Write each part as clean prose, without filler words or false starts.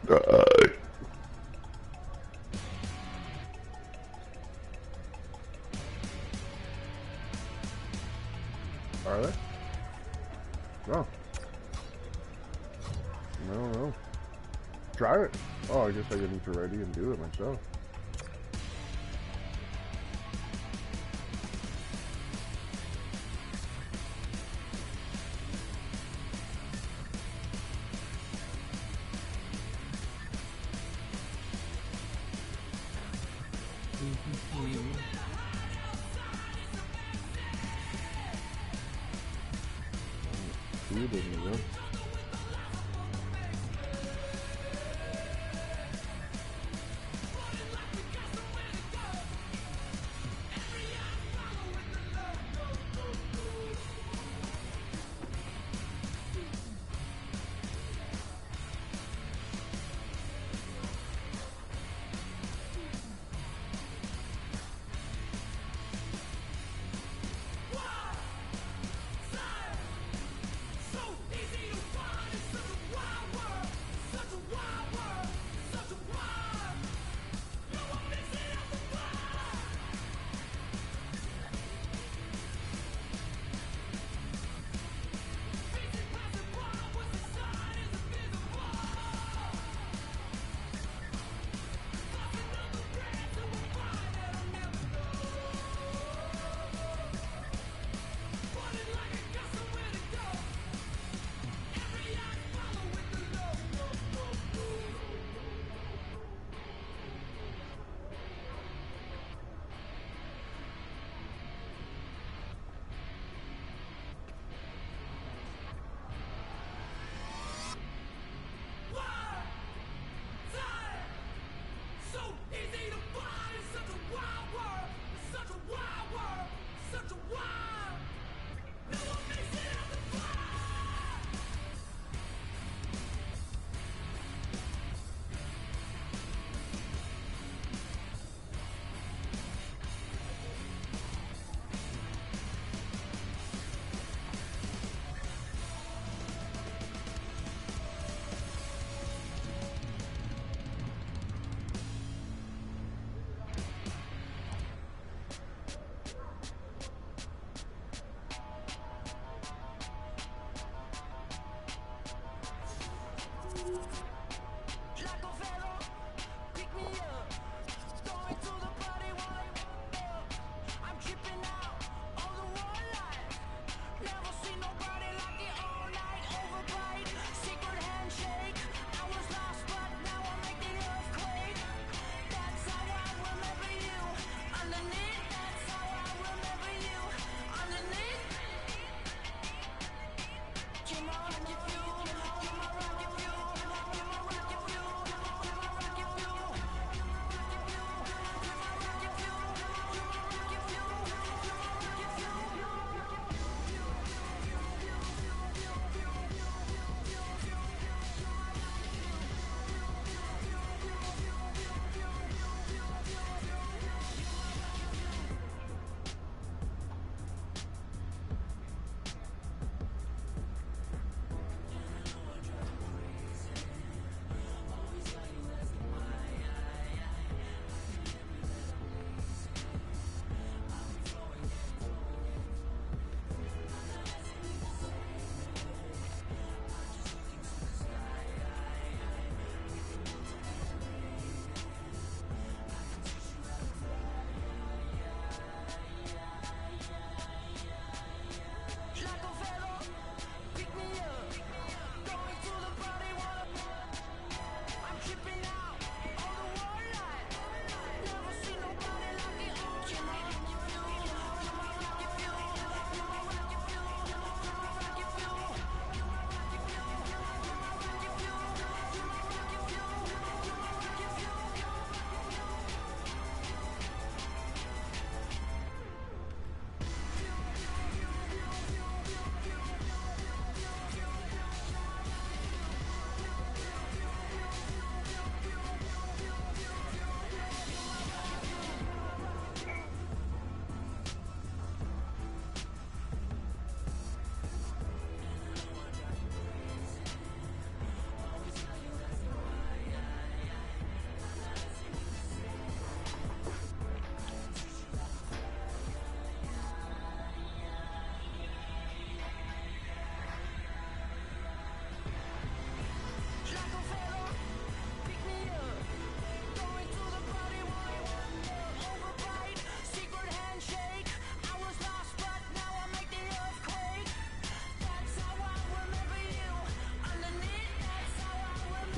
Are they? No. No. Try it. Oh, I guess I get into ready and do it myself. You didn't know.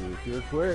If you're quick.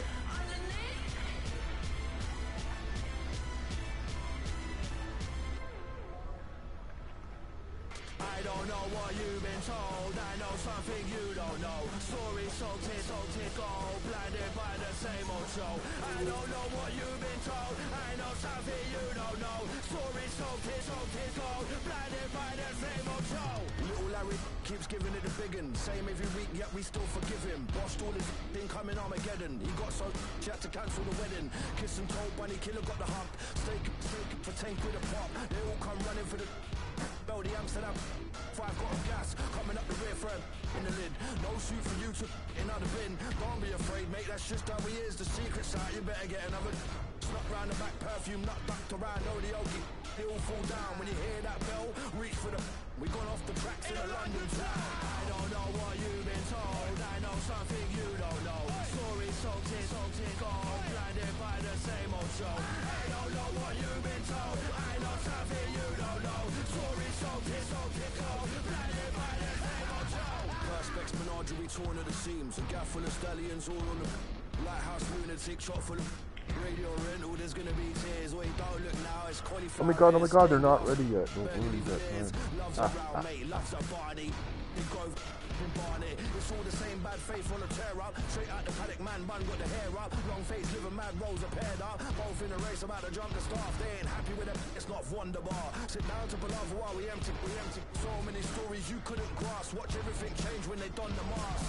I don't know what you've been told. I know something you don't know. Stories so gold, blinded by the same old show. I don't know what you've been told. I know something you don't know. Stories so gold, blinded by the same old show. Little Larry keeps giving it a biggin'. Same every week, yet we still forgive him. Bossed all his thing coming Armageddon. He got so she had to cancel the wedding. Kiss and told Bunny Killer got the hump. Steak for 10 quid a pop. They all come running for the bell, the Amsterdam. 5 got a gas coming up the rear for in the lid. No shoot for you to in the bin. Don't be afraid, mate. That's just how he is. The secret's out. You better get another. Snuck round the back, perfume not ducked around. No, the okie. They all fall down when you hear that bell. Reach for the. We gone off the tracks in a London town. I don't know what you've been told. I know something you don't know. Stories soaked in gold, blinded by the same old show. I don't know what you've been told. I know something you don't know. Stories soaked in gold, blinded by the same old show. Perspex menagerie torn at the seams. A gaff full of stallions all on the lighthouse lunatic shot full of radio rental. There's gonna be tears. Wait, don't look now. It's qualified. Oh my god, they're not ready yet. Don't worry that time. Loves around, mate. Loves a Barney. Big Grove in Barney. It's all the same bad faith on a tear up. Straight out the paddock, man, bun got the hair up. Long face, living mad, rolls are paired up. Both in a race about to jump the staff. They ain't happy with it. It's not Wonderbar. Sit down to Palava while we empty. So many stories you couldn't grasp. Watch everything change when they don the mask.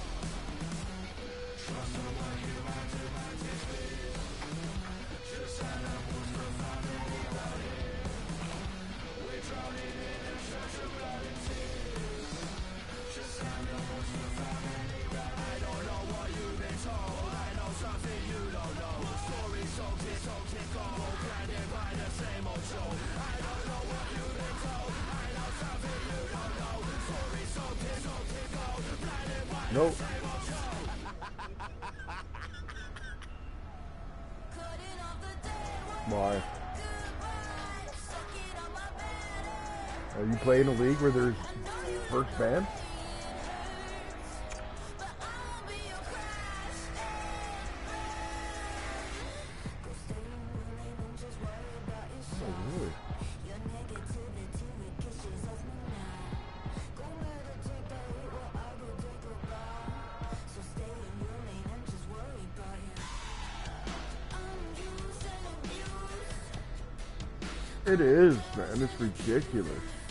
Trust the way you anticipate. Just sign up for family. We're drowning in a church of blood and tears. Just sign up for family. I don't know what you've been told. I know something you don't know. Stories soaked in gold, blinded by the same old show. I don't know what you've been told. I know something you don't know. Stories soaked in gold, blinded by the same old show. Why? Are you playing a league where there's first ban? Oh, really? It is, man. It's ridiculous.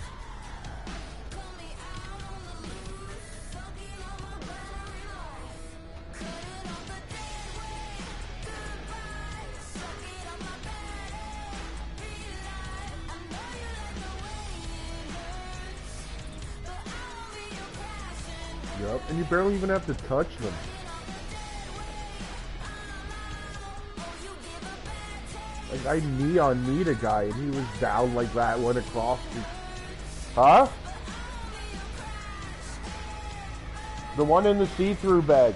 Yep, and you barely even have to touch them. Like, I knee-on-kneed a guy, and he was down like that, went across the... Huh? The one in the see-through bag.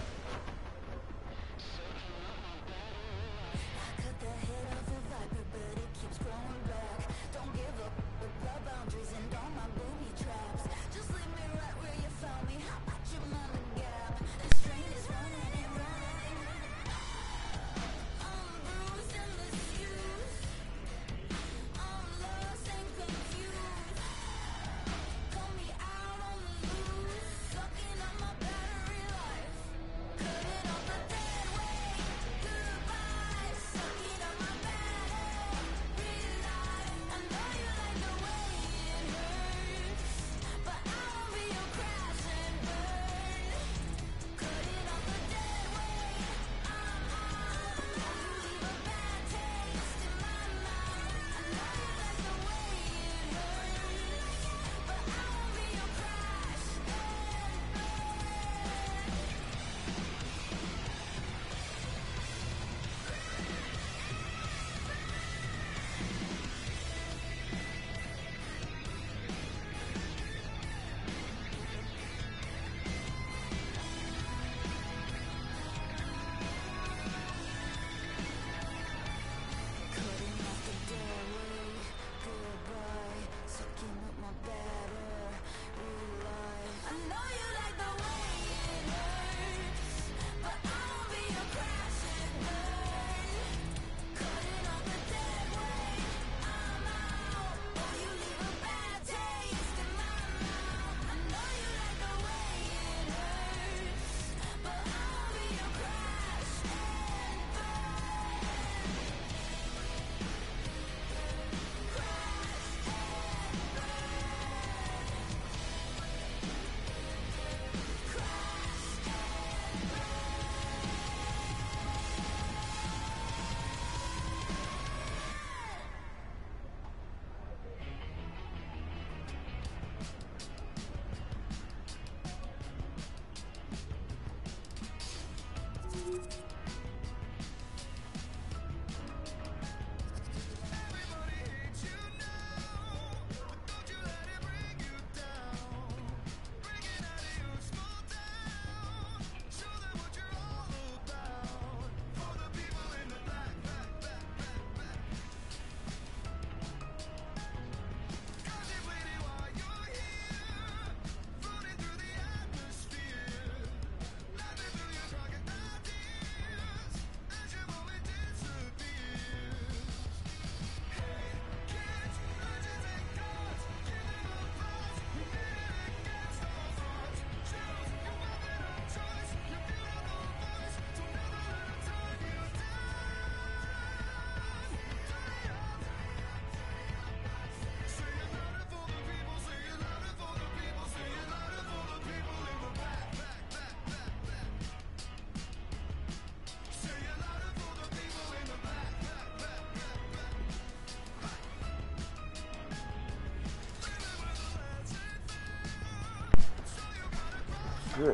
Shit.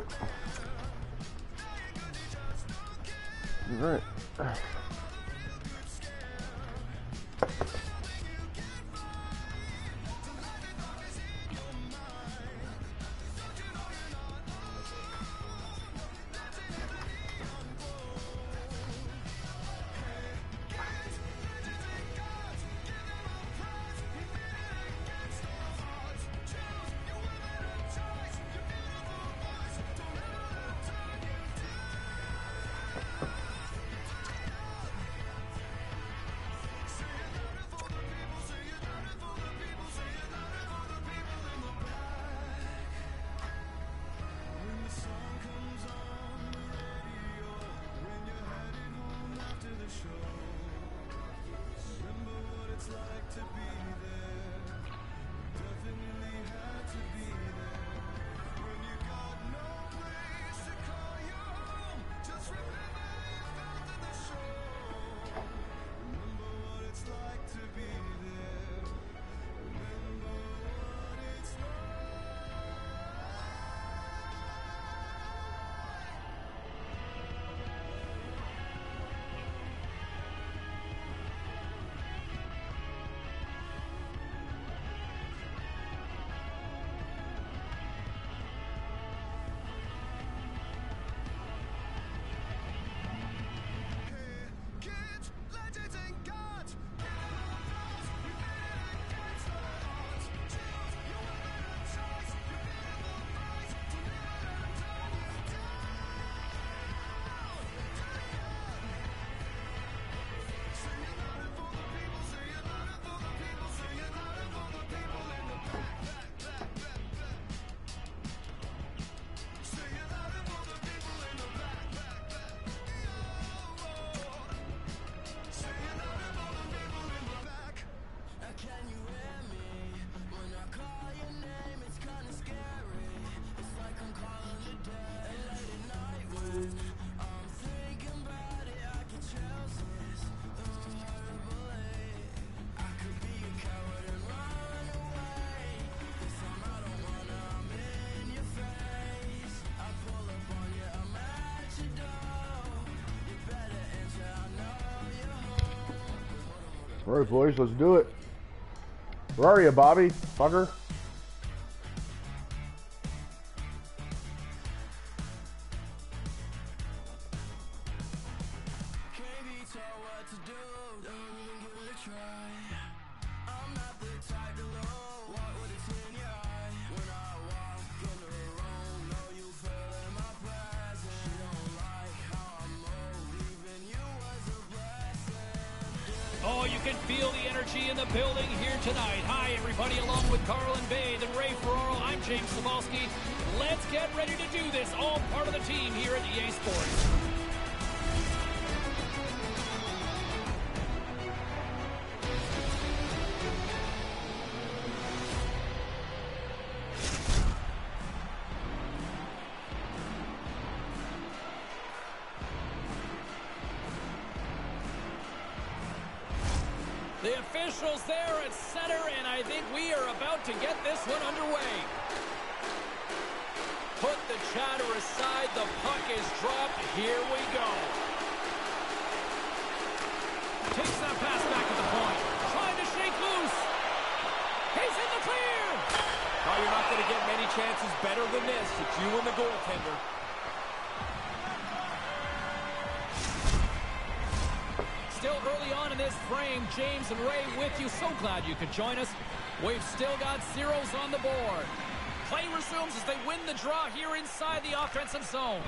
All right. All right, boys, let's do it. Where are you, Bobby? Fucker. Oh, you can feel the energy in the building here tonight. Hi, everybody, along with Carlin Bay, the Ray Ferraro, I'm James Cebulski. Let's get ready to do this, all part of the team here at EA Sports. The officials there at center, and I think we are about to get this one underway. Put the chatter aside, the puck is dropped, here we go. Takes that pass back at the point, trying to shake loose. He's in the clear! Oh, you're not going to get many chances better than this. It's you and the goaltender. Still early on in this frame, James and Ray with you. So glad you could join us. We've still got zeros on the board. Play resumes as they win the draw here inside the offensive zone.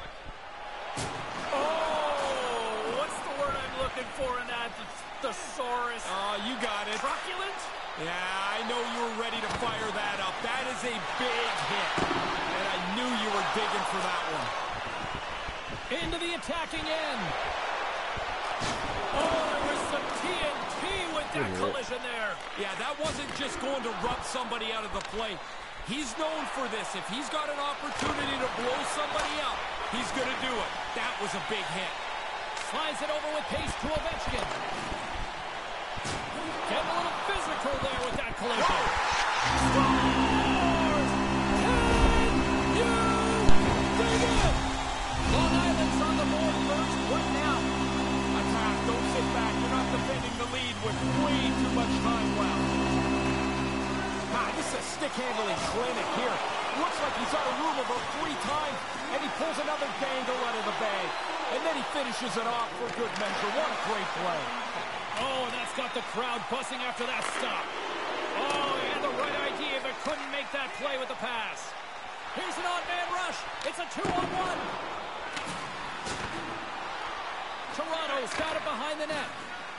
Oh, what's the word I'm looking for in that? Thesaurus. Oh, you got it. Truculent? Yeah, I know you were ready to fire that up. That is a big hit. And I knew you were digging for that one. Into the attacking end. Oh, there was some TNT with that collision there. Yeah, that wasn't just going to rub somebody out of the play. He's known for this. If he's got an opportunity to blow somebody up, he's going to do it. That was a big hit. Slides it over with pace to Ovechkin. Getting a little physical there with that collision. Scores! Can you clinic here. Looks like he's out of room about 3 times, and he pulls another dangle out of the bag. And then he finishes it off for good measure. What a great play. Oh, and that's got the crowd buzzing after that stop. Oh, he had the right idea, but couldn't make that play with the pass. Here's an odd-man rush. It's a 2-on-1. Toronto's got it behind the net.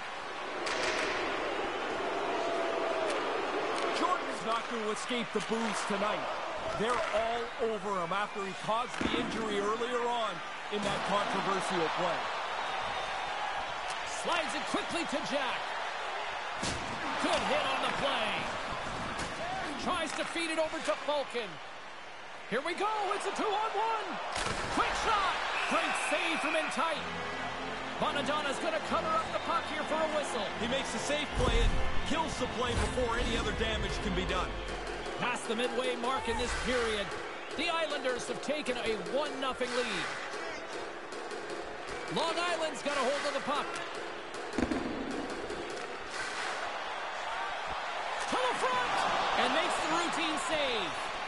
Jordan's not going to escape the boos tonight. They're all over him after he caused the injury earlier on in that controversial play. Slides it quickly to Jack. Good hit on the play. Tries to feed it over to Falcon. Here we go. It's a 2-on-1. Quick shot. Great save from in tight. Bonadonna's going to cover up the puck here for a whistle. He makes a safe play and kills the play before any other damage can be done. Past the midway mark in this period, the Islanders have taken a 1-0 lead. Long Island's got a hold of the puck. To the front! And makes the routine save.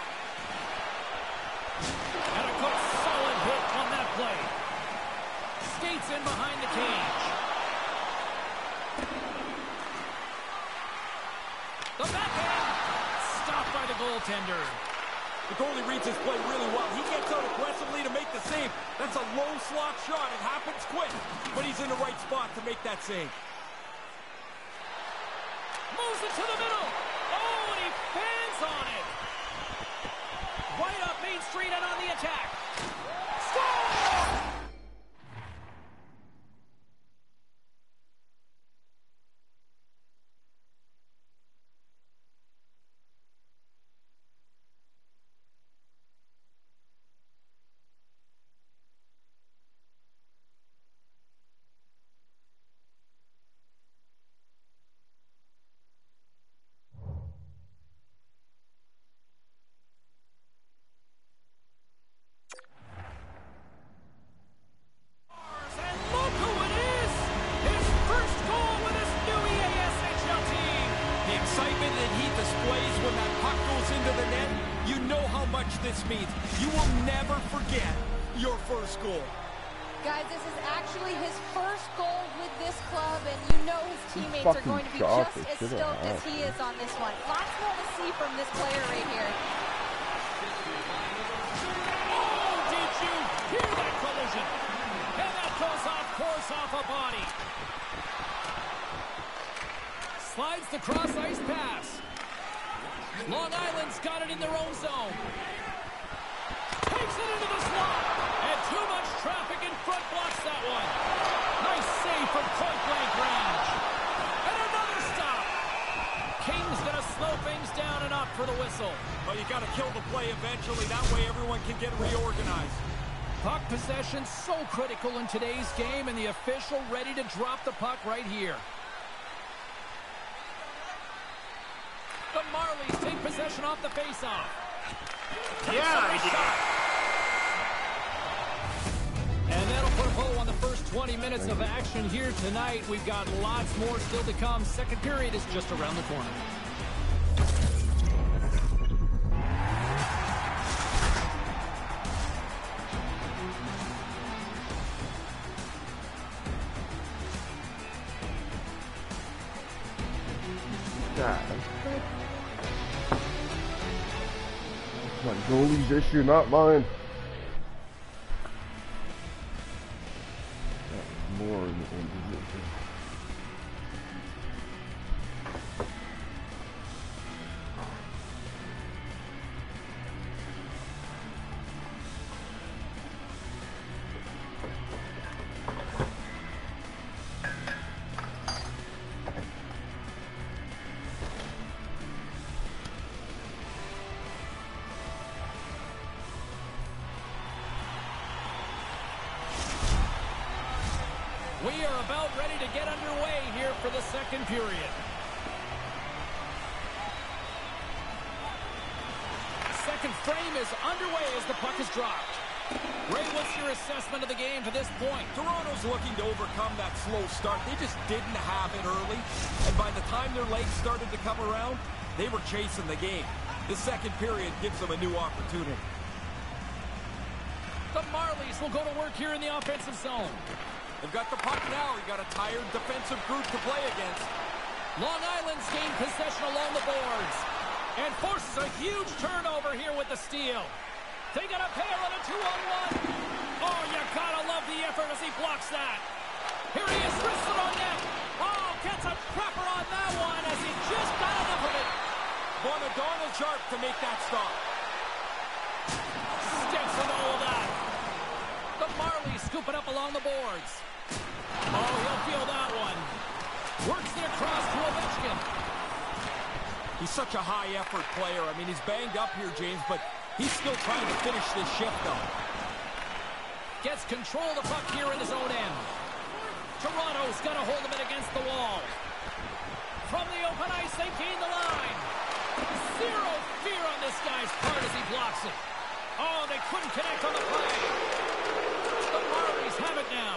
And a good solid hit on that play. Skates in behind the cage. The backhand! Stopped by the goaltender. The goalie reads his play really well. He gets out aggressively to make the save. That's a low slot shot. It happens quick, but he's in the right spot to make that save. Moves it to the middle. Oh, and he fans on it. Right up Main Street and on the attack. Score! This means you will never forget your first goal. Guys, this is actually his first goal with this club, and you know his teammates are going to be just as stoked as he is on this one. Lots more to see from this player right here. Oh, did you hear that collision? And that goes off course off a body. Slides the cross-ice pass. Long Island's got it in their own zone. Takes it into the slot. And too much traffic in front blocks that one. Nice save from point-blank range. And another stop. King's going to slow things down and up for the whistle. Well, you got to kill the play eventually. That way everyone can get reorganized. Puck possession so critical in today's game, and the official ready to drop the puck right here. The Marlies take possession off the faceoff. And that'll put a bow on the first 20 minutes of action here tonight. We've got lots more still to come. Second period is just around the corner. My goalie's issue, not mine. More in the position. We are about ready to get underway here for the second period. Second frame is underway as the puck is dropped. Ray, what's your assessment of the game to this point? Toronto's looking to overcome that slow start. They just didn't have it early. And by the time their legs started to come around, they were chasing the game. The second period gives them a new opportunity. The Marlies will go to work here in the offensive zone. They've got the puck now. You got a tired defensive group to play against. Long Island's gained possession along the boards and forces a huge turnover here with the steal. They got a pair on a 2-on-1. Oh, you gotta love the effort as he blocks that. Here he is, wristed on net. Oh, gets a proper on that one as he just got enough of it. Donald Sharp to make that stop. Steps in all of that. The Marlies scoop it up along the boards. Oh, he'll feel that one. Works it across to Ovechkin. He's such a high-effort player. I mean, he's banged up here, James, but he's still trying to finish this shift, though. Gets control of the puck here in his own end. Toronto's got a hold of it against the wall. From the open ice, they gain the line. Zero fear on this guy's part as he blocks it. Oh, they couldn't connect on the play. The Marlies have it now.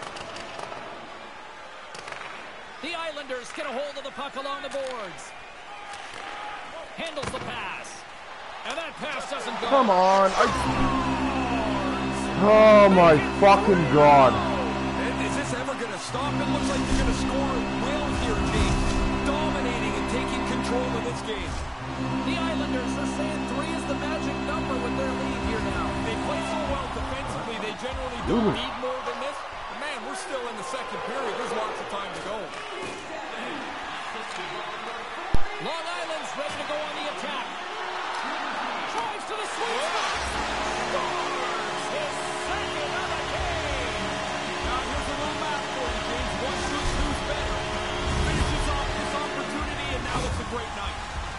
The Islanders get a hold of the puck along the boards. Handles the pass. And that pass doesn't go. Come on. Oh my fucking God. Is this ever going to stop? It looks like they're going to score at will here, James. Dominating and taking control of this game. The Islanders are saying 3 is the magic number with their lead here now. They play so well defensively, they generally don't need more than this. But man, we're still in the second period. There's lots of time to go. Long Island's ready to go on the attack. Drives to the sweet spot. Scores his second of the game. Now here's a little math for you, James. 1 shoots, who's better? Finishes off this opportunity, and now it's a great night.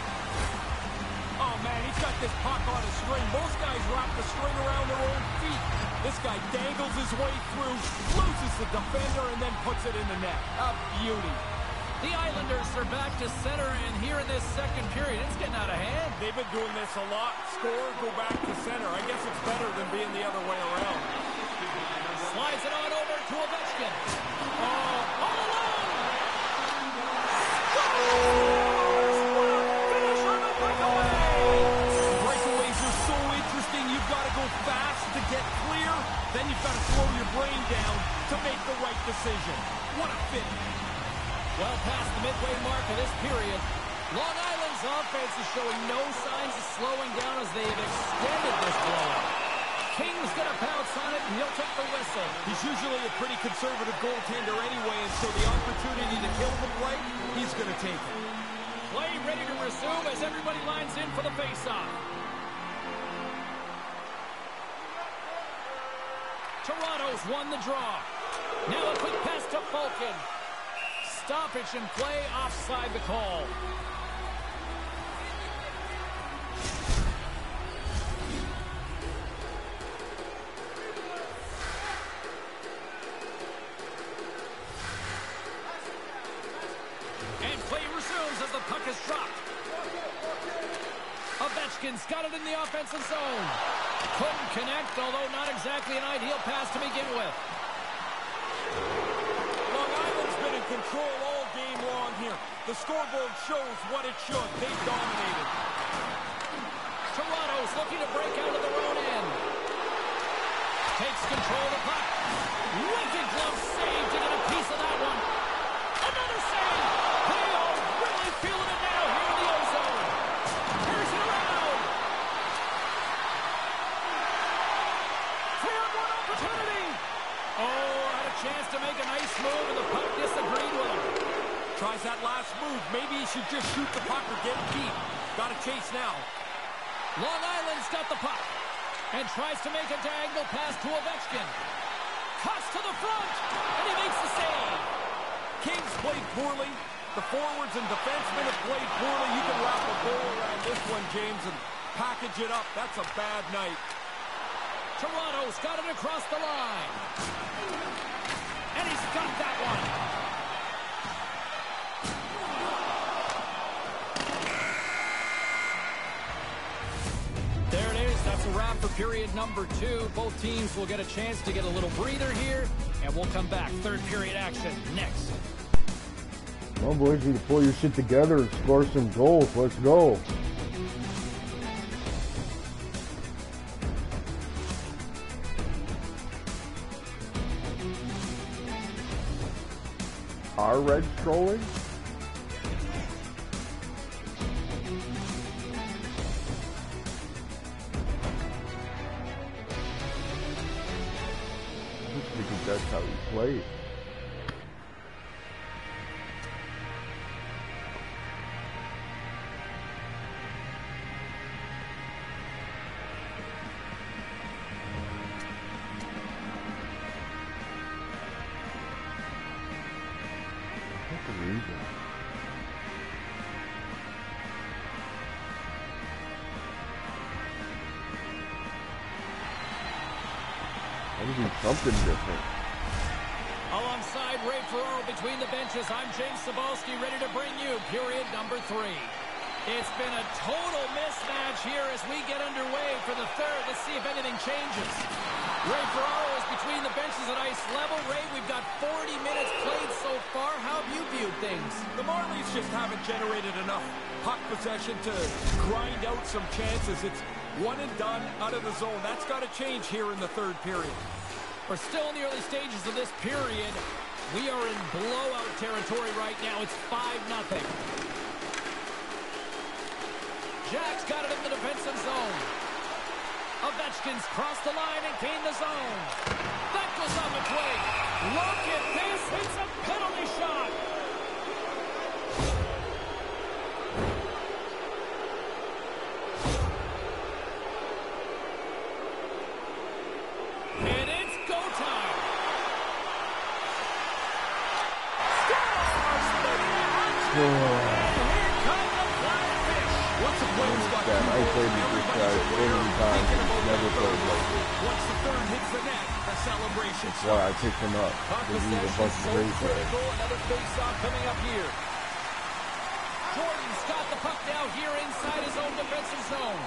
Oh man, he's got this puck on a string. Most guys wrap the string around their own feet. This guy dangles his way through, loses the defender, and then puts it in the net. A beauty. The Islanders are back to center, and here in this second period, it's getting out of hand. They've been doing this a lot. Score, go back to center. I guess it's better than being the other way around. Slides it on over to Ovechkin. Oh, all alone! Finish on the breakaway! Breakaways are so interesting. You've got to go fast to get clear. Then you've got to slow your brain down to make the right decision. What a finish. Well past the midway mark of this period, Long Island's offense is showing no signs of slowing down as they've extended this blowout. King's going to pounce on it, and he'll take the whistle. He's usually a pretty conservative goaltender anyway, and so the opportunity to kill the play, he's going to take it. Play ready to resume as everybody lines in for the faceoff. Toronto's won the draw. Now a quick pass to Falcon. Stoppage in play, offside the call. And play resumes as the puck is dropped. Ovechkin's got it in the offensive zone. Couldn't connect, although not exactly an ideal pass to begin with. Control all game long here. The scoreboard shows what it should. They've dominated. Toronto's looking to break out of their own end. Takes control of the puck. Wicked glove save to get a piece of that one. Another save. They are really feeling it now here in the ozone. Here's it around. 3-on-1 opportunity. Oh, had a chance to make a nice move, and the puck disagreed with him. Tries that last move. Maybe he should just shoot the puck or get it deep. Got to chase now. Long Island's got the puck and tries to make a diagonal pass to Ovechkin. Cuts to the front, and he makes the save. Kings played poorly. The forwards and defensemen have played poorly. You can wrap a goal around this one, James, and package it up. That's a bad night. Toronto's got it across the line. And he's got that one. There it is. That's a wrap for period number 2. Both teams will get a chance to get a little breather here, and we'll come back. Third period action next. Well, boys, you need to pull your shit together and score some goals. Let's go. Are Reds trolling? Because that's how he plays. Something different. Alongside Ray Ferraro between the benches, I'm James Cybulski, ready to bring you period number 3. It's been a total mismatch here as we get underway for the third. Let's see if anything changes. Ray Ferraro is between the benches at ice level. Ray, we've got 40 minutes played so far. How have you viewed things? The Marlies just haven't generated enough puck possession to grind out some chances. It's one and done out of the zone. That's got to change here in the third period. We're still in the early stages of this period. We are in blowout territory right now. It's 5-0. Jack's got it in the defensive zone. Ovechkin's crossed the line and gained the zone. That goes on the plate. Look at this. It's a penalty shot. And it's go time. I played with this guy 80 times and never played like this. Once the third hits the net, the celebration starts. Well, I picked him up because he's a bunch of great players. Another face-off coming up here. Jordan's got the puck now here inside his own defensive zone.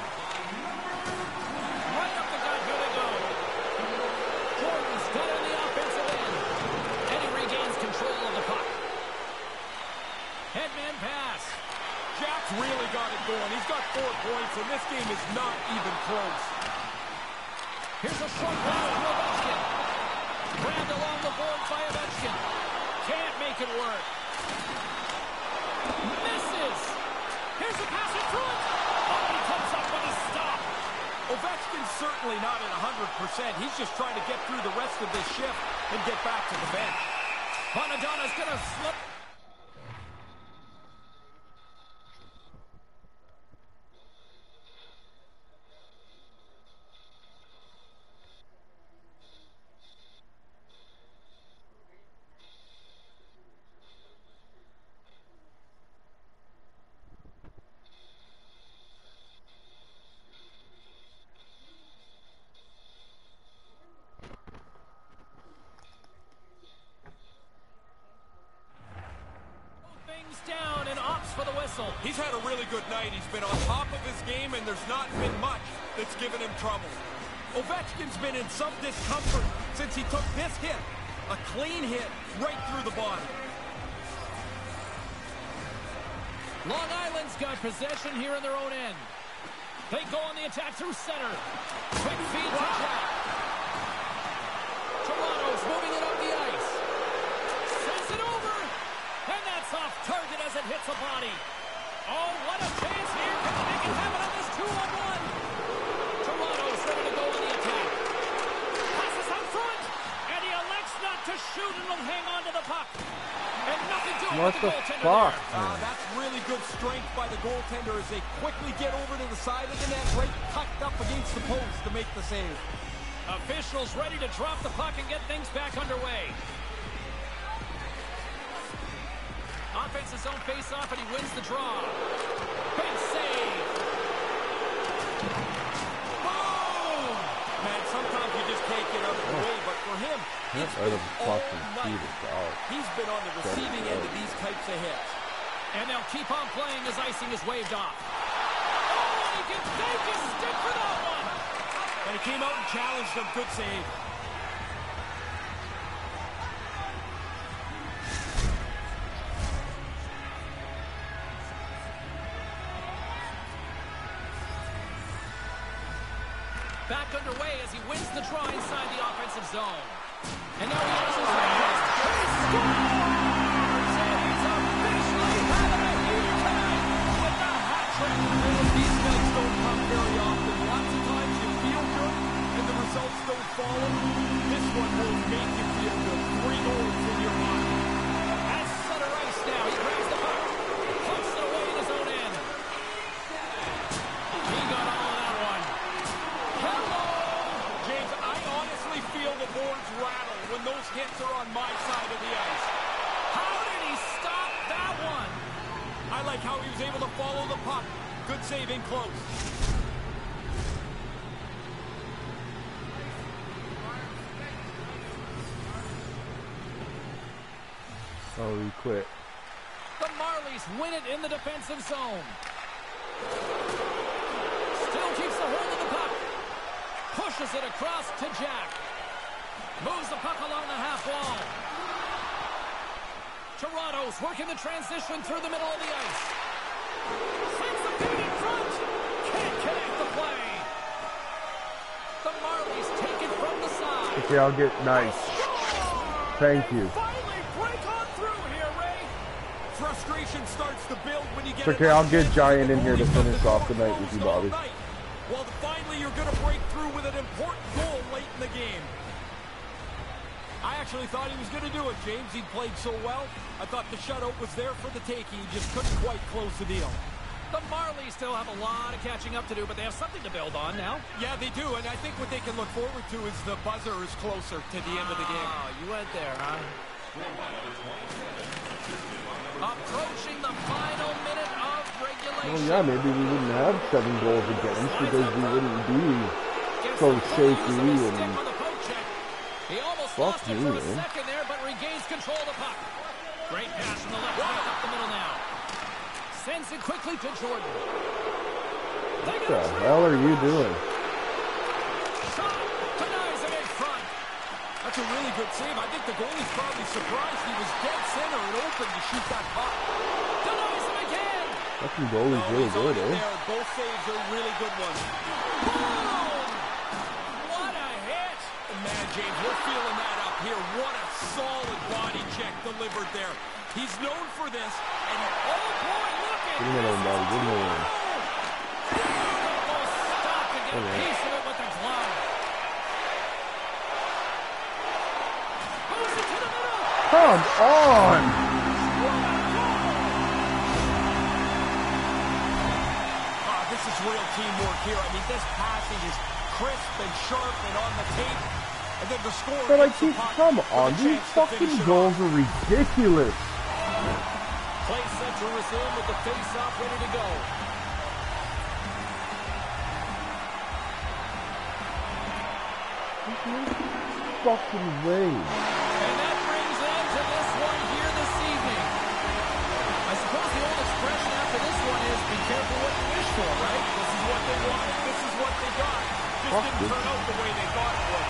Right up the gut, here they go. Jordan's got it in the offensive end. And he regains control of the puck. Headman pass. Jack's really got it going. He's got 4 points, and this game is not even close. Here's a short pass to Ovechkin. Grabbed along the boards by Ovechkin. Can't make it work. Misses. Here's a pass in front. Oh, he comes up with a stop. Ovechkin's certainly not at 100%. He's just trying to get through the rest of this shift and get back to the bench. Bonadonna's going to slip. Down and opts for the whistle. He's had a really good night. He's been on top of his game, and there's not been much that's given him trouble. Ovechkin's been in some discomfort since he took this hit. A clean hit right through the body. Long Island's got possession here in their own end. They go on the attack through center. Quick feed to Jack. Toronto's moving it up the ice. Sends it over. And that's off target as it hits a body. Oh, what a chance here. Can they make it happen on this 2-on-1? Toronto's ready to go on the attack. Passes out front. And he elects not to shoot and will hang on to the puck. And nothing doing with the goaltender there. That's really good strength by the goaltender as they quickly get over to the side of the net, right tucked up against the post to make the save. Officials ready to drop the puck and get things back underway. Offense his own face-off, and he wins the draw. Big save. Boom! Man, sometimes you just can't get out of the way, but for him, it's been all night. He's been on the receiving end of these types of hits. And they'll keep on playing as icing is waved off. Oh, he can take his stick for that one. And he came out and challenged him. Good save. Back underway as he wins the draw inside the offensive zone. And now he has his hands. He scores! These nights don't come very often. Lots of times you feel good and the results don't follow. This one will make you feel good. 3 goals in your mind. At center ice now. He grabs the puck. Puts it away in his own end. He got all of that one. Hello! James, I honestly feel the boards rattle when those hits are on my side of the ice. How did he stop that one? I like how he was able to follow the puck. Good save in close. Oh, he quit. The Marlies win it in the defensive zone. Still keeps the hold of the puck. Pushes it across to Jack. Moves the puck along the half wall. Toronto's working the transition through the middle of the ice. Sends the feed in front. Can't connect the play. The Marlies take it from the side. Okay, I'll get nice. Thank you. Finally break on through here, Ray. Frustration starts to build when you get. It's okay, I'll get Giant in here to finish off the night with you, Bobby. Well, finally you're going to break through with an important goal late in the game. I actually thought he was going to do it, James. He played so well. I thought the shutout was there for the taking. He just couldn't quite close the deal. The Marlies still have a lot of catching up to do, but they have something to build on now. Yeah, they do, and I think what they can look forward to is the buzzer is closer to the end of the game. Oh, you went there, huh? Approaching the final minute of regulation. Well, yeah, maybe we wouldn't have 7 goals against because we wouldn't be so shaky and... He almost lost it for a second there, but regains control of the puck. Great pass from the left wing up the middle now. Sends it quickly to Jordan. What the hell are you doing? Shot. Denies him in front. That's a really good save. I think the goalie's probably surprised. He was dead center and open to shoot that puck. Denies him again. Fucking goalie's really good, eh? Both saves are really good ones. Boom! What a hit. Man, James, we're feeling that up here. What a solid body check delivered there. He's known for this, and oh boy, look at Give me that one, Bobby. Give me that one. Almost stopped to get a piece of it with the glove. Moves it to the middle. Come on! This is real teamwork here. I mean, this passing is crisp and sharp and on the tape. And then the score. But I keep, come on, these fucking goals are ridiculous. Play set to resume with the face-off ready to go. Fucking way. And that brings an end to this one here this evening. I suppose the old expression after this one is, be careful what you wish for, right? This is what they wanted. This is what they got. Just didn't turn out the way they thought it would.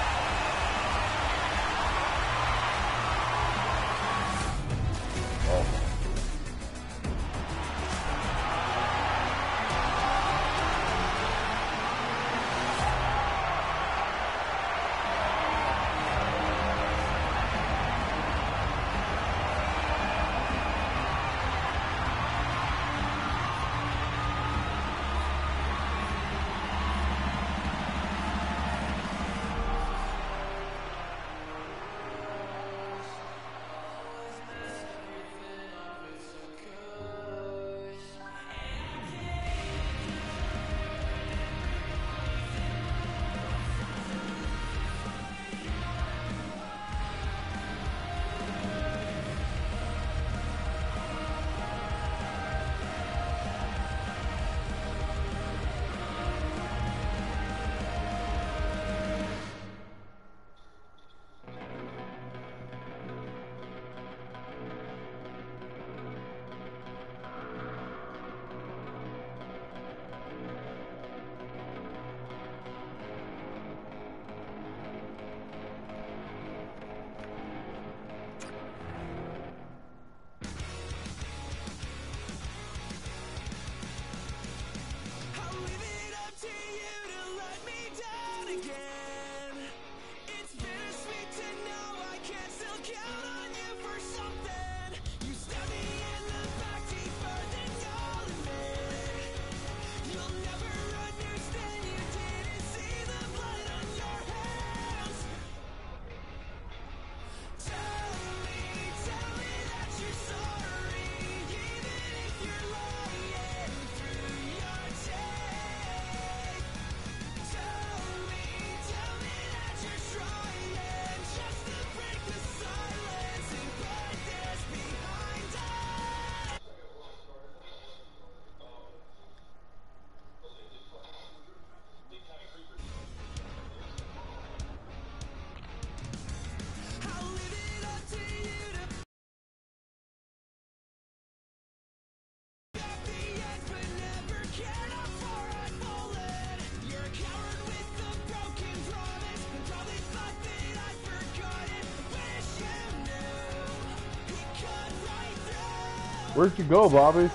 Where'd you go, Bobby?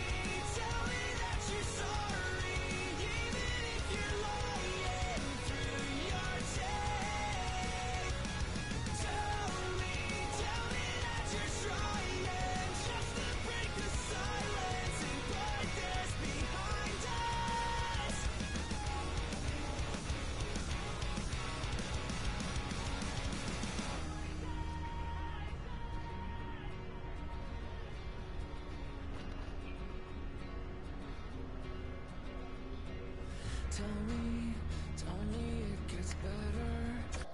Tell me it gets better.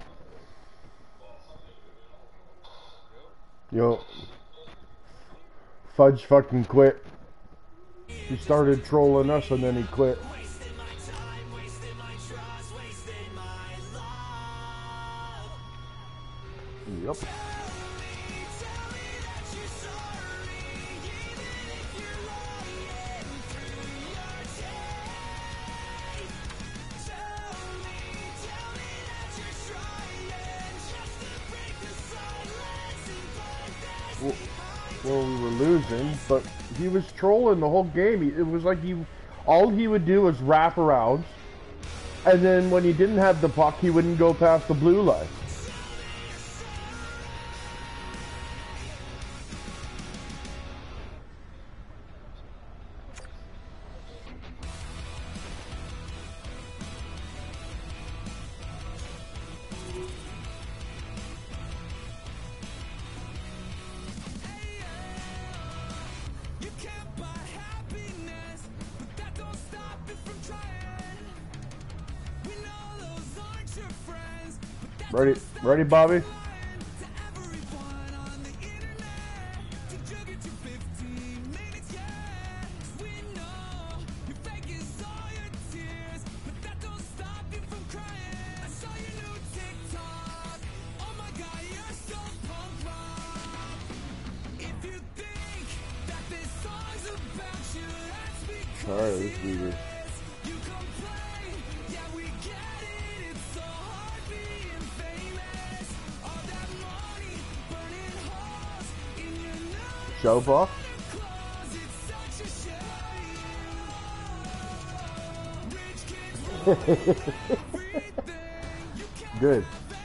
Yo. Fudge fucking quit. He started trolling us and then he quit. Yep. Well, we were losing, but he was trolling the whole game. It was like all he would do was wrap around, and then when he didn't have the puck, he wouldn't go past the blue line. Ready, Bobby? Alright, this is weird. Show box. Good.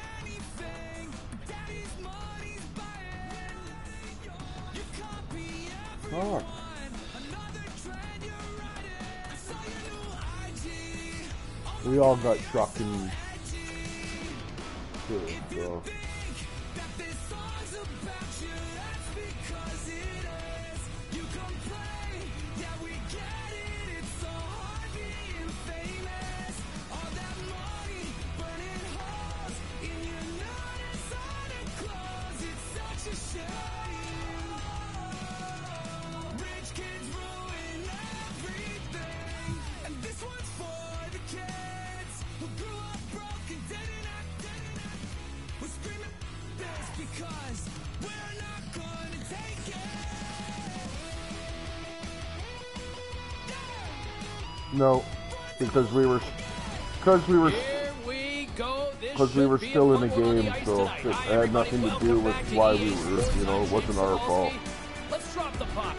Oh. We all got trucked and shit, so. No, because we were still in the game, so it had nothing to do with why we were, it wasn't our fault. Let's drop the puck.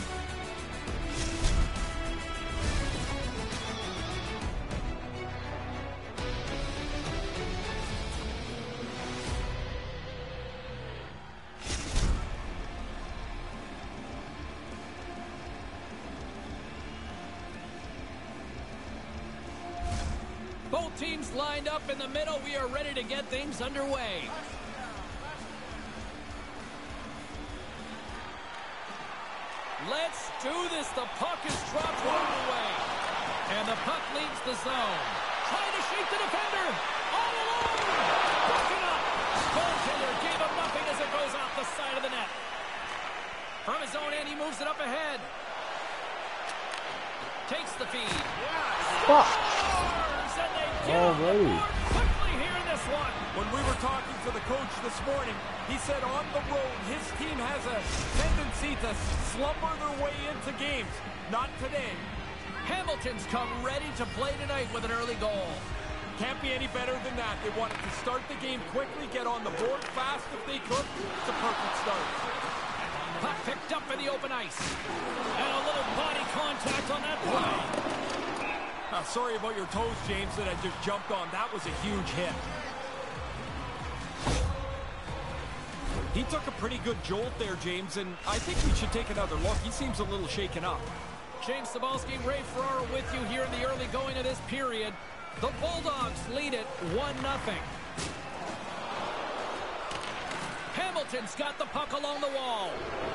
Both teams lined up in the middle. We are ready to get things underway. Let's do this. The puck is dropped right away. And the puck leaves the zone. Trying to shake the defender. All alone. Broken up. Goaltender gave him nothing as it goes off the side of the net. From his own end, he moves it up ahead. Takes the feed. Fuck. Already. Quickly here in this one. When we were talking to the coach this morning, he said on the road his team has a tendency to slumber their way into games. Not today. Hamilton's come ready to play tonight with an early goal. Can't be any better than that. They wanted to start the game quickly, get on the board fast if they could. It's a perfect start. Puck picked up in the open ice. And a little body contact on that play. Sorry about your toes, James, that I just jumped on. That was a huge hit. He took a pretty good jolt there, James, and I think we should take another look. He seems a little shaken up. James Cybulski, Ray Ferraro with you here in the early going of this period. The Bulldogs lead it 1-0. Hamilton's got the puck along the wall.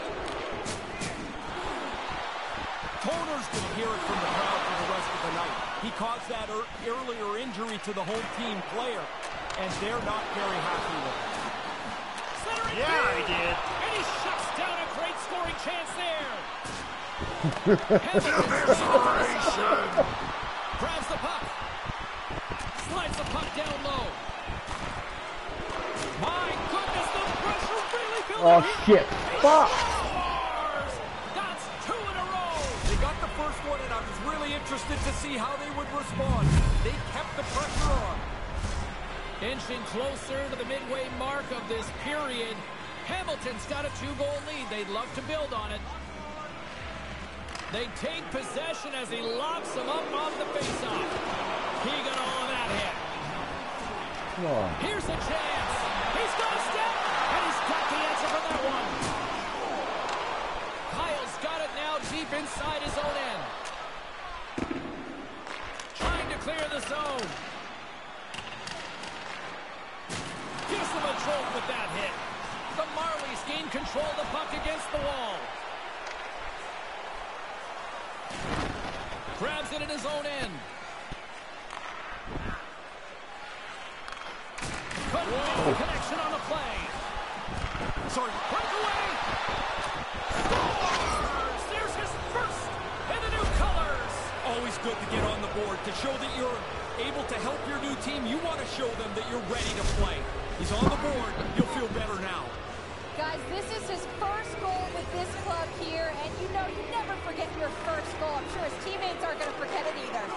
Toner's going to hear it from the crowd for the rest of the night. He caused that earlier injury to the home team player, and they're not very happy with it. Yeah, he did. And he shuts down a great scoring chance there. Grabs the puck. Slides the puck down low. My goodness, the pressure really building. Oh, shit. Fuck. That's 2 in a row. They got the first one, and I was really interested to see how they would respond. They kept the pressure on. Inching closer to the midway mark of this period. Hamilton's got a 2-goal lead. They'd love to build on it. They take possession as he locks him up off the faceoff. He got all of that hit. Come on. Here's a chance. He's got a step, and he's got the answer for that one. Kyle's got it now deep inside his own end. Trying to clear the zone. Gives them a jolt with that hit. The Marlies gain control of the puck against the wall. Grabs it in his own end. Couldn't make the connection on the play. Sorry. Breakaway. Scores! There's his first in the new colors. Always good to get on the board. To show that you're able to help your new team, you want to show them that you're ready to play. He's on the board. You'll feel better now. Guys, this is his first goal with this club here, and you know you never forget your first goal. I'm sure his teammates aren't going to forget it either.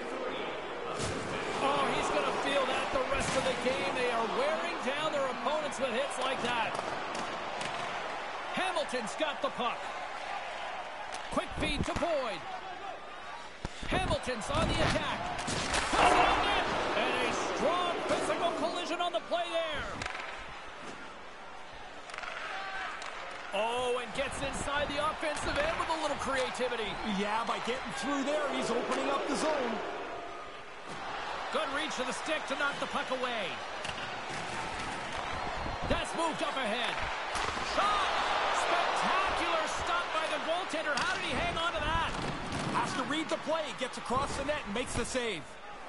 Oh, he's going to feel that the rest of the game. They are wearing down their opponents with hits like that. Hamilton's got the puck. Quick feed to Boyd. Hamilton's on the attack. Puts it on net. And a strong physical collision on the play there. Oh, and gets inside the offensive end with a little creativity. Yeah, by getting through there, he's opening up the zone. Good reach to the stick to knock the puck away. That's moved up ahead. Shot! Spectacular stop by the goaltender. How did he hang on to that? Has to read the play, gets across the net and makes the save.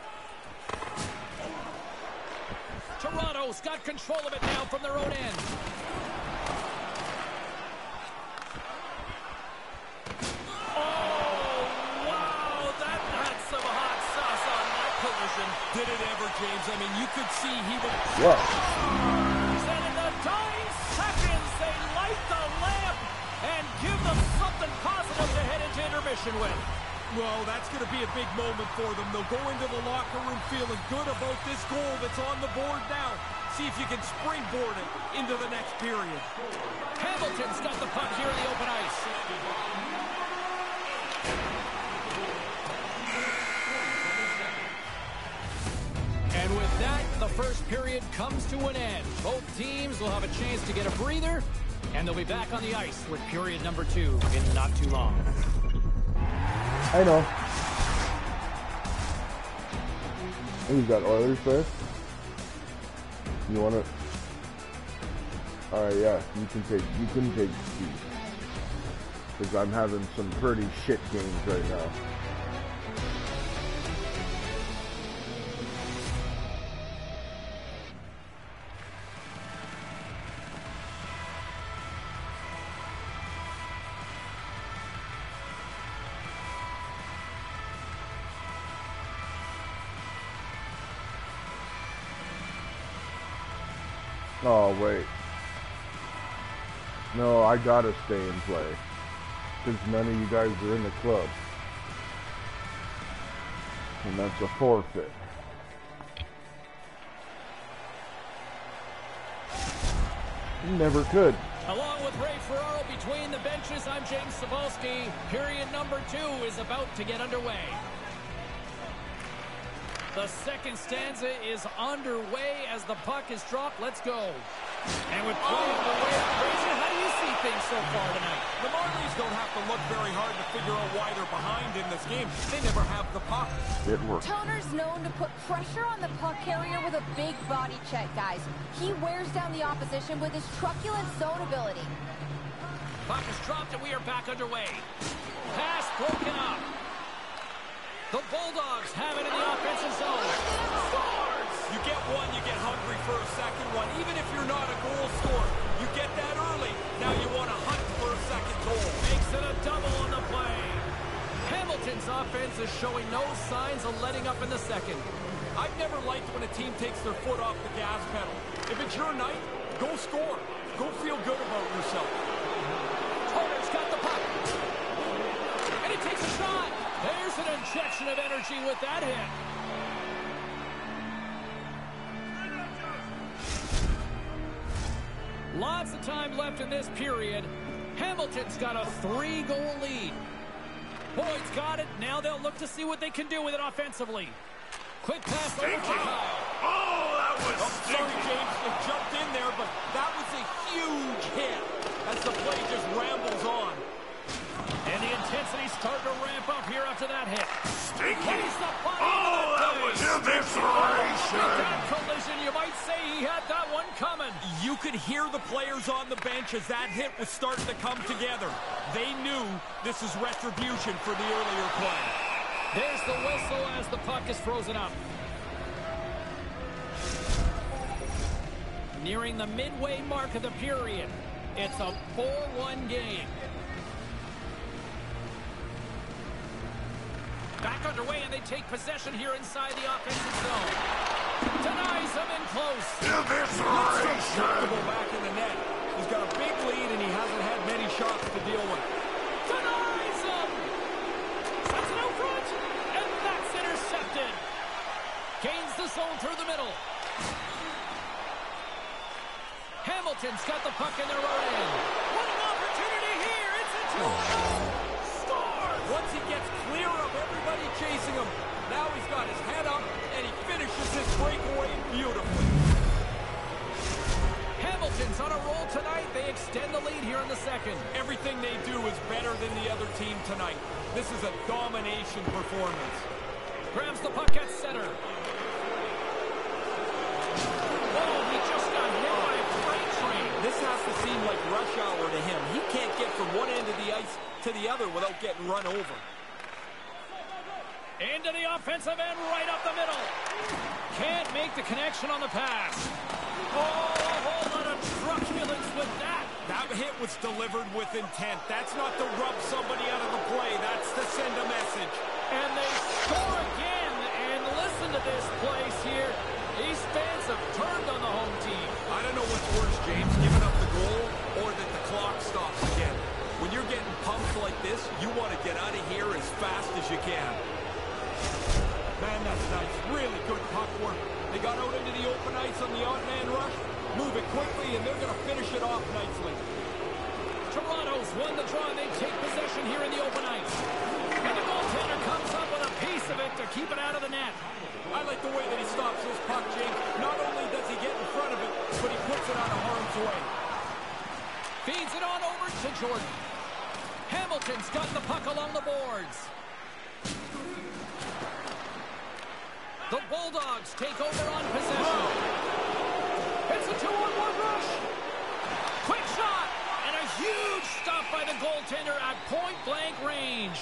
Toronto's got control of it now from their own end. Oh, wow, that had some hot sauce on that collision. Did it ever, James? I mean, you could see he was... What? And in the dying seconds, they light the lamp and give them something positive to head into intermission with. Well, that's going to be a big moment for them. They'll go into the locker room feeling good about this goal that's on the board now. See if you can springboard it into the next period. Hamilton's got the puck here in the open ice. And with that, the first period comes to an end. Both teams will have a chance to get a breather, and they'll be back on the ice with period number 2 in not too long. I know. Who's got Oilers first? You want it? Alright, yeah, you can take Steve. Because I'm having some pretty shit games right now. Oh, wait. No, I gotta stay and play. Because none of you guys are in the club. And that's a forfeit. You never could. Along with Ray Ferraro between the benches, I'm James Cybulski. Period number 2 is about to get underway. The second stanza is underway as the puck is dropped. Let's go. And with play underway, Fraser, how do you see things so far tonight? The Marlies don't have to look very hard to figure out why they're behind in this game. They never have the puck. It worked. Toner's known to put pressure on the puck carrier with a big body check, guys. He wears down the opposition with his truculent zone ability. Puck is dropped and we are back underway. Pass broken up. The Bulldogs have it in the offensive zone. Scores! You get one, you get hungry for a second one. Even if you're not a goal scorer, you get that early. Now you want to hunt for a second goal. Makes it a double on the play. Hamilton's offense is showing no signs of letting up in the second. I've never liked when a team takes their foot off the gas pedal. If it's your night, go score. Go feel good about yourself. Toner's got the puck. And he takes a shot. There's an injection of energy with that hit. Lots of time left in this period. Hamilton's got a 3-goal lead. Boyd's got it. Now they'll look to see what they can do with it offensively. Quick pass over to Kyle. Oh, that was Sorry, James, you jumped in there, but that was a huge hit as the play just rambles on. And the intensity's starting to ramp up here after that hit. stinky. Plays the puck Oh, into the that face. was evisceration. That collision, you might say he had that one coming. You could hear the players on the bench as that hit was starting to come together. They knew this is retribution for the earlier play. There's the whistle as the puck is frozen up. Nearing the midway mark of the period. It's a 4-1 game. Back underway, and they take possession here inside the offensive zone. Denies him in close. Evisceration. Comfortable back in the net. He's got a big lead, and he hasn't had many shots to deal with. Denies him. Sends it out front, and that's intercepted. Gains the zone through the middle. Hamilton's got the puck in their own end. What an opportunity here. It's a 2-0. Scores! Once he gets clear of everybody chasing him, now he's got his head up, and he finishes his breakaway beautifully. Hamilton's on a roll tonight. They extend the lead here in the second. Everything they do is better than the other team tonight. This is a domination performance. Grabs the puck at center. Oh, he just got hit by a freight train. This has to seem like rush hour to him. He can't get from one end of the ice to the other without getting run over. Into the offensive end, right up the middle. Can't make the connection on the pass. Oh, a whole lot of truculence with that. That hit was delivered with intent. That's not to rub somebody out of the play. That's to send a message. And they score again. And listen to this place here. These fans have turned on the home team. I don't know what's worse, James, giving up the goal or that the clock stops again. When you're getting pumped like this, you want to get out of here as fast as you can. Man, that's nice. Really good puck work. They got out into the open ice on the odd man rush. Move it quickly, and they're going to finish it off nicely. Toronto's won the draw, and they take possession here in the open ice. And the goaltender comes up with a piece of it to keep it out of the net. I like the way that he stops this puck, James. Not only does he get in front of it, but he puts it out of harm's way. Feeds it on over to Jordan. Hamilton's got the puck along the boards. The Bulldogs take over on possession. It's a 2-on-1 rush. Quick shot, and a huge stop by the goaltender at point-blank range.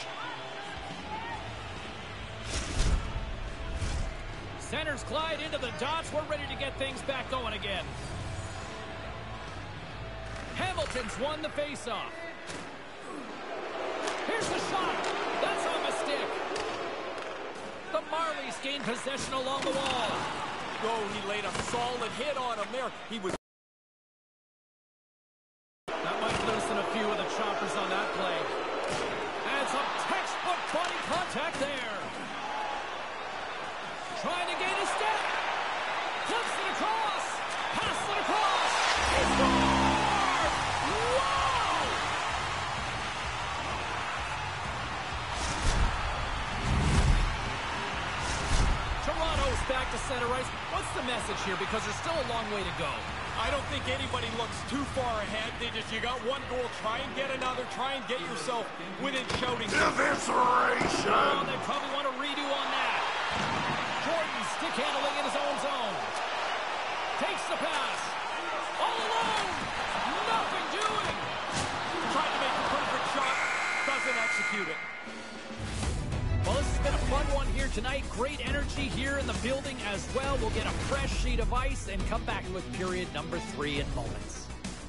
Centers glide into the dots. We're ready to get things back going again. Hamilton's won the faceoff. Here's the shot. That's on the stick. The Marlies gain possession along the wall. Oh, he laid a solid hit on him there. He was... That might loosen a few of the choppers on that play. And some textbook body contact there. Trying to gain a step. Flips it across. Pass it across. He scores! message here because there's still a long way to go. I don't think anybody looks too far ahead. You got one goal, try and get another, try and get yourself within shouting. Evisceration! Oh, they probably want to redo on that. Jordan stick handling in his own zone. Takes the pass. All alone. Nothing doing. Tried to make the perfect shot. Doesn't execute it. Well, this has been a fun one here tonight. Great energy here in the building as well. We'll get a fresh sheet of ice and come back with period number 3 in moments.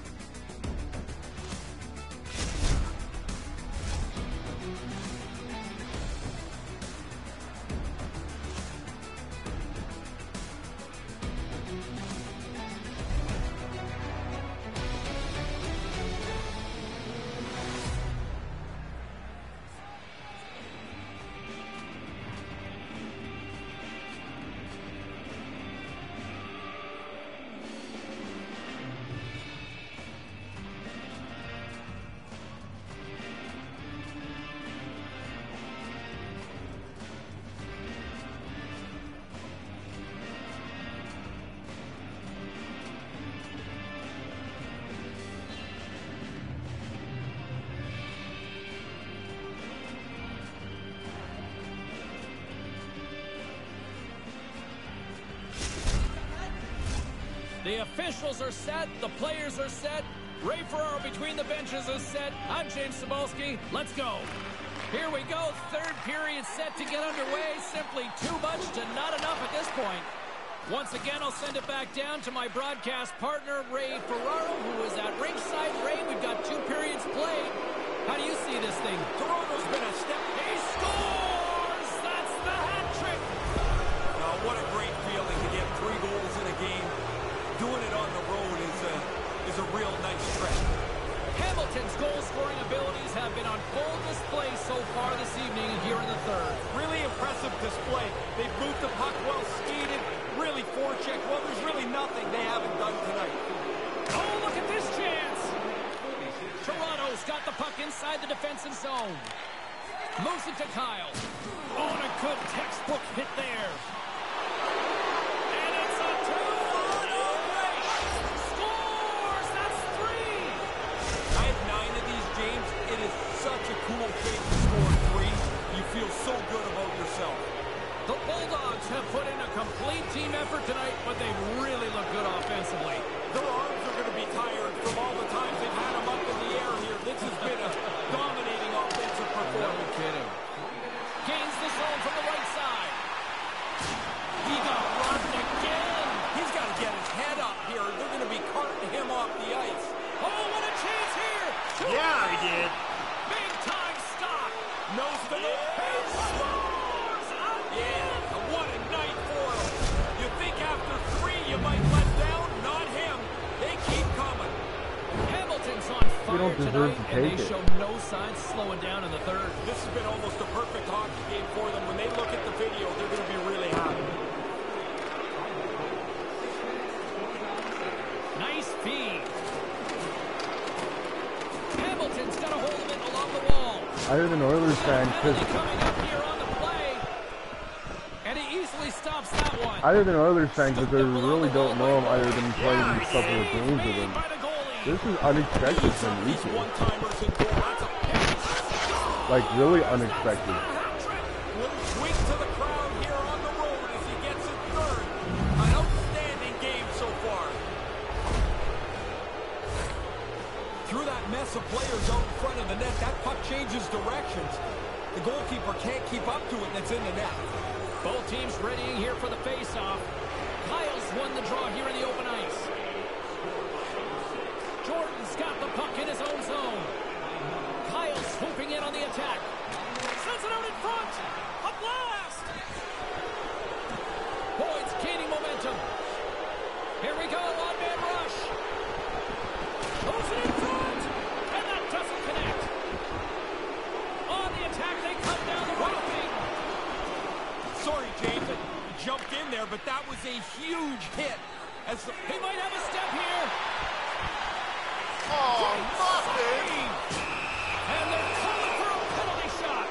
The officials are set. The players are set. Ray Ferraro between the benches is set. I'm James Cybulski. Let's go. Here we go. Third period set to get underway. Simply too much to not enough at this point. Once again, I'll send it back down to my broadcast partner, Ray Ferraro, who is at ringside. Ray, we've got 2 periods played. How do you see this thing? Toronto's been a step. He scores! That's the hat trick! What a great feeling to get 3 goals in a game. Doing it on the road is a real nice trip. Hamilton's goal-scoring abilities have been on full display so far this evening here in the third. Really impressive display. They've moved the puck well, skated, really forechecked. Well, there's really nothing they haven't done tonight. Oh, look at this chance! Toronto's got the puck inside the defensive zone. Moves it to Kyle. Oh, and a good textbook hit there. And it's a 2-on-0 race. Scores! That's 3! I have 9 of these, James. It is such a cool thing to score 3. You feel so good about yourself. The Bulldogs have put in a complete team effort tonight, but they really look good offensively. Their arms are going to be tired from all the times they've had them up in the air here. This has been a dominating offensive performance. No kidding. Gains the zone from the right side. He got rocked again. He's got to get his head up here. They're going to be carting him off the ice. Oh, what a chance here. Yeah, I did. Big time stop. Nose to the face. Scores again. Yeah, what a night for him. You think after 3 you might let down? Not him. They keep coming. Hamilton's on fire don't deserve tonight, to and take they it. show no signs of slowing down in the third. This has been almost a perfect hockey game for them. When they look at the video, they're going to be really happy. Nice feed. Hamilton's got a hold of it along the wall. Other than Oilers fans, Penalty coming up here on the play. And he easily stops that one. other than Oilers fans, because they really don't know him other than playing a couple of games with Made him. by the goalie. This is unexpected from These Eaton. one-timers in goal. That's a Like, really unexpected. little tweak to the crowd here on the road as he gets it third. An outstanding game so far. Through that mess of players out in front of the net, that puck changes directions. The goalkeeper can't keep up to it, and it's in the net. Both teams readying here for the face-off. Kyle's won the draw here in the open ice. Jordan's got the puck in his own zone. Kyle swooping in on the attack. Sends it out in front. A blast! Boyd's gaining momentum. Here we go, one-man rush. Moves it in front. And that doesn't connect. On the attack, they cut down the right wing. Sorry, James, I jumped in there, but that was a huge hit. As the He might have a step here. Oh, nothing. And they're calling for a penalty shot.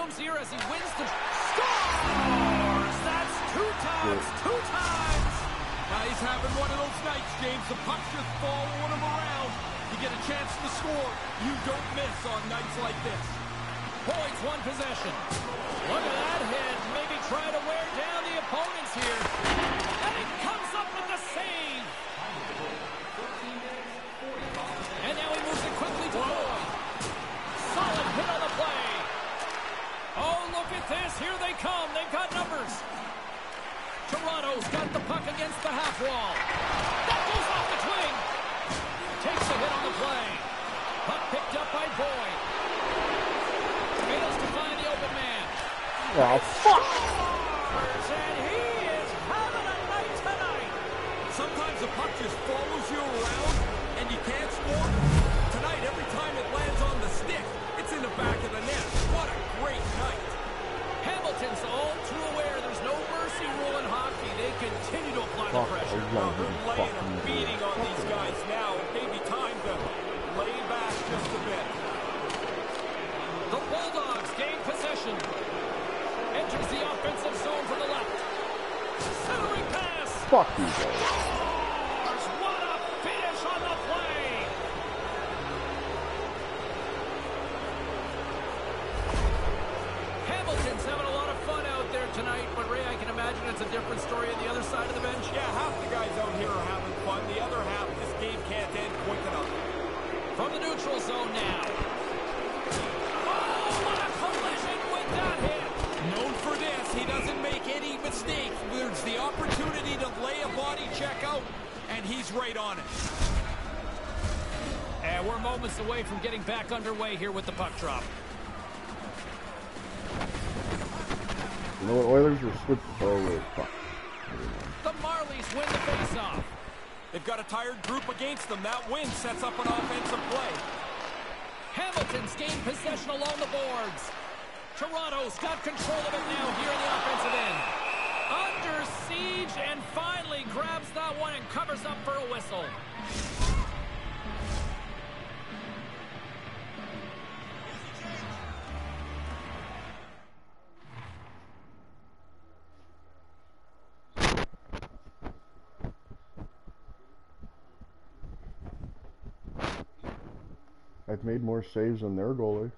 comes here as he wins the... Scores! That's two times! Now he's having one of those nights, James. The puck's just following him around. You get a chance to score. You don't miss on nights like this. Points one possession. Look at that hit. Maybe try to wear down the opponents here. And he comes up with the save. And now he moves it quickly to Boyd. Solid hit on the play. Oh, look at this. Here they come. They've got numbers. Toronto's got the puck against the half wall. That goes off the twing. Takes a hit on the play. Puck picked up by Boyd. Fails to find the open man. Oh, fuck! And he is having a night tonight. Sometimes the puck just follows you around and you can't score. Tonight, every time it lands on the stick, it's in the back of the net. What a great night. Hamilton's all too aware there's no mercy rule in hockey. They continue to apply the pressure. Well, they're laying a beating on these guys now. It may be time to lay back just a bit. The Bulldogs gain possession. Enters the offensive zone from the left. Centering pass. Fuck you guys. What a finish on the play. Hamilton's having a lot of fun out there tonight, but Ray, I can imagine it's a different story on the other side of the bench. Yeah, half the guys out here are having fun. The other half, this game can't end quick enough. From the neutral zone now. Oh, what a collision with that hit. Known for this, he doesn't make any mistakes. There's the opportunity to lay a body check out, and he's right on it. And we're moments away from getting back underway here with the puck drop. You know what, Oilers are switched. Oh, wait, fuck. The Marlies win the faceoff. They've got a tired group against them. That win sets up an offensive play. Hamilton's gained possession along the boards. Toronto's got control of it now here in the offensive end. Under siege and finally grabs that one and covers up for a whistle. I've made more saves than their goalie.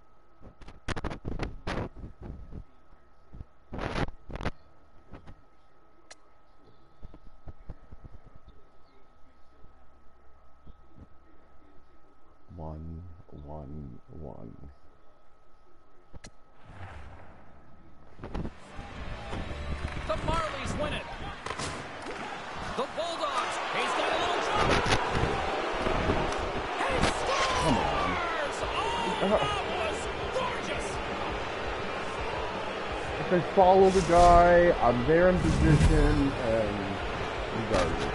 One. The Marlies win it. The Bulldogs. He's got a little jump. He scores! Oh, that was gorgeous. If I follow the guy, I'm there in position, and regardless.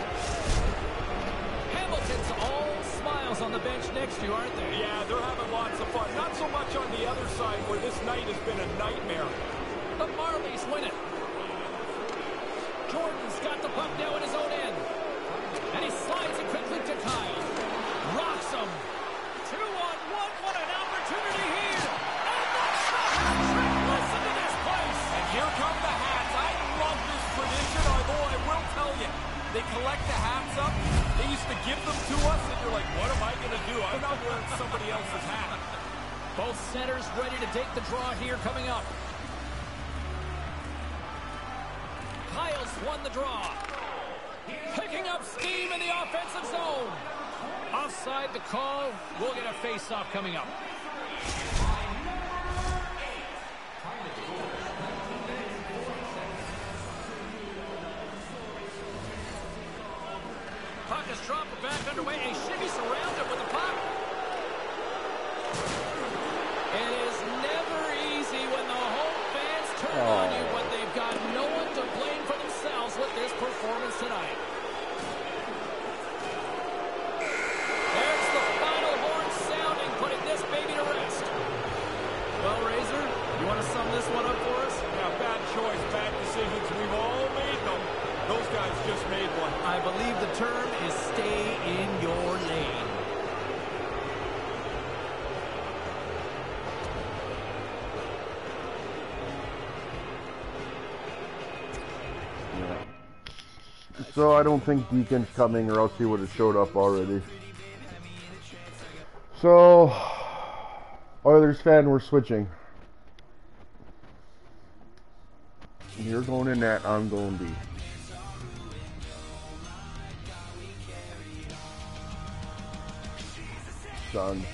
Hamilton's all smiles on the bench next to you, aren't they? Yeah, they're having lots of fun. Not so much on the other side where this night has been a nightmare. The Marlies win it. Jordan's got the puck now in his own end. And he slides it quickly to Kyle. Rocks him. 2-on-1. What an opportunity here. And that shot has trick. Listen to this place. And here come the hats. I love this tradition, although I will tell you, they collect the hats up. They used to give them to us, and you're like, what am I going to do? I'm not wearing somebody else's hat. Both centers ready to take the draw here coming up. Kyle's won the draw. Picking up steam in the offensive zone. Offside the call. We'll get a face-off coming up. Puck is dropped back underway. A shimmy surrounded with the puck. It is never easy when the home fans turn on you, but they've got no one to blame for themselves with this performance tonight. There's the final horn sounding, putting this baby to rest. Well, Razor, you want to sum this one up for us? Yeah, bad choice, bad decisions. We've all made them. Those guys just made one. I believe the term is stay in your lane. So I don't think Deacon's coming, or else he would have showed up already. So, Oilers fan, we're switching. You're going in net, I'm going B. Done.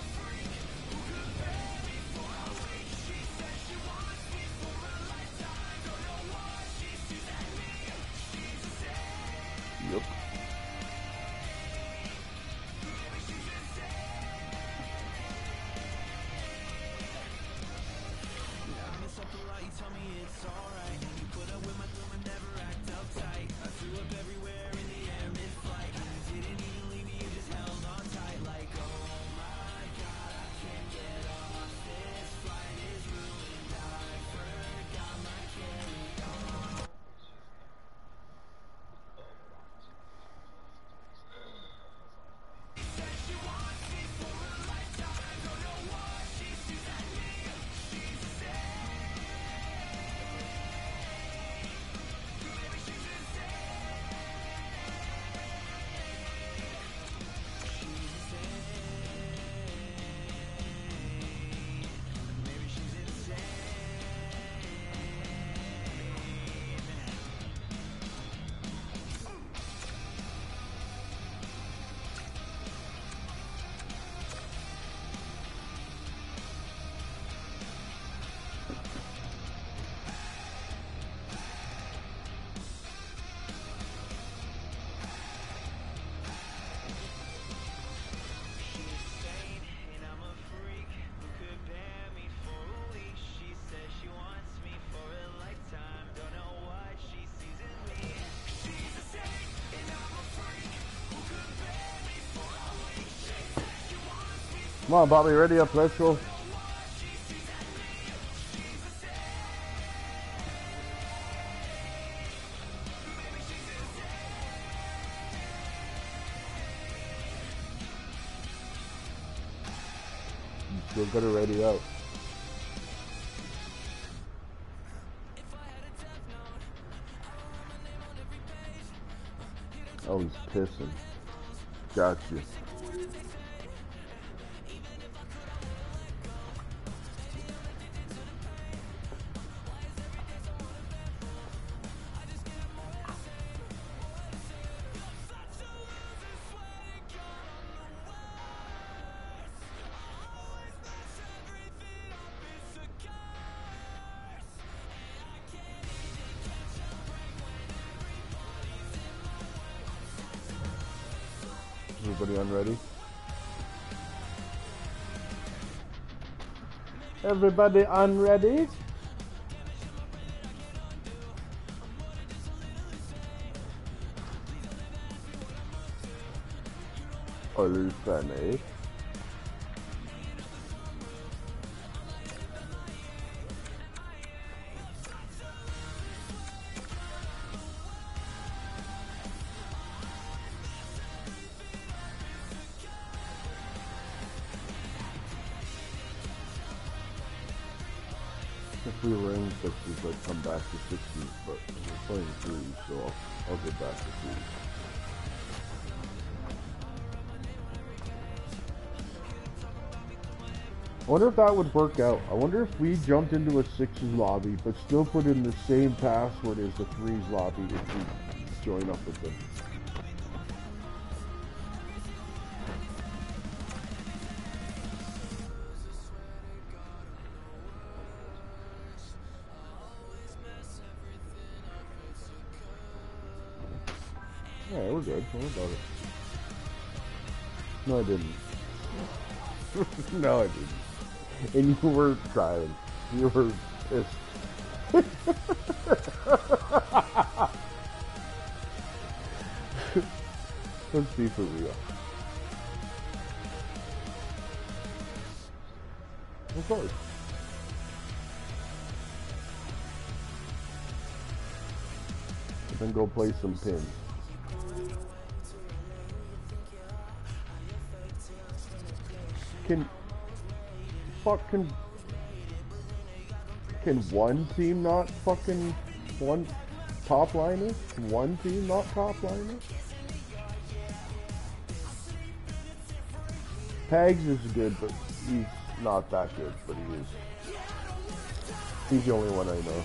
Yep. Come on, Bobby, ready up, let's go. Still gotta ready up. Oh, he's pissing. Got you. Everybody unready? Everybody unready? Oilers fan, eh? If we were in 60s, I'd come back to 60s, but we're playing 3, so I'll get back to 3. I wonder if that would work out. I wonder if we jumped into a 6's lobby, but still put in the same password as the 3's lobby if we join up with them. Yeah, we're good. Don't worry about it. No, I didn't. No, I didn't. And you were crying. You were pissed. Let's be for real. Of course. Then go play some pins. Can one team not fucking one? top liners. One team not top liners. Hags is good, but he's not that good, but he is. He's the only one I know.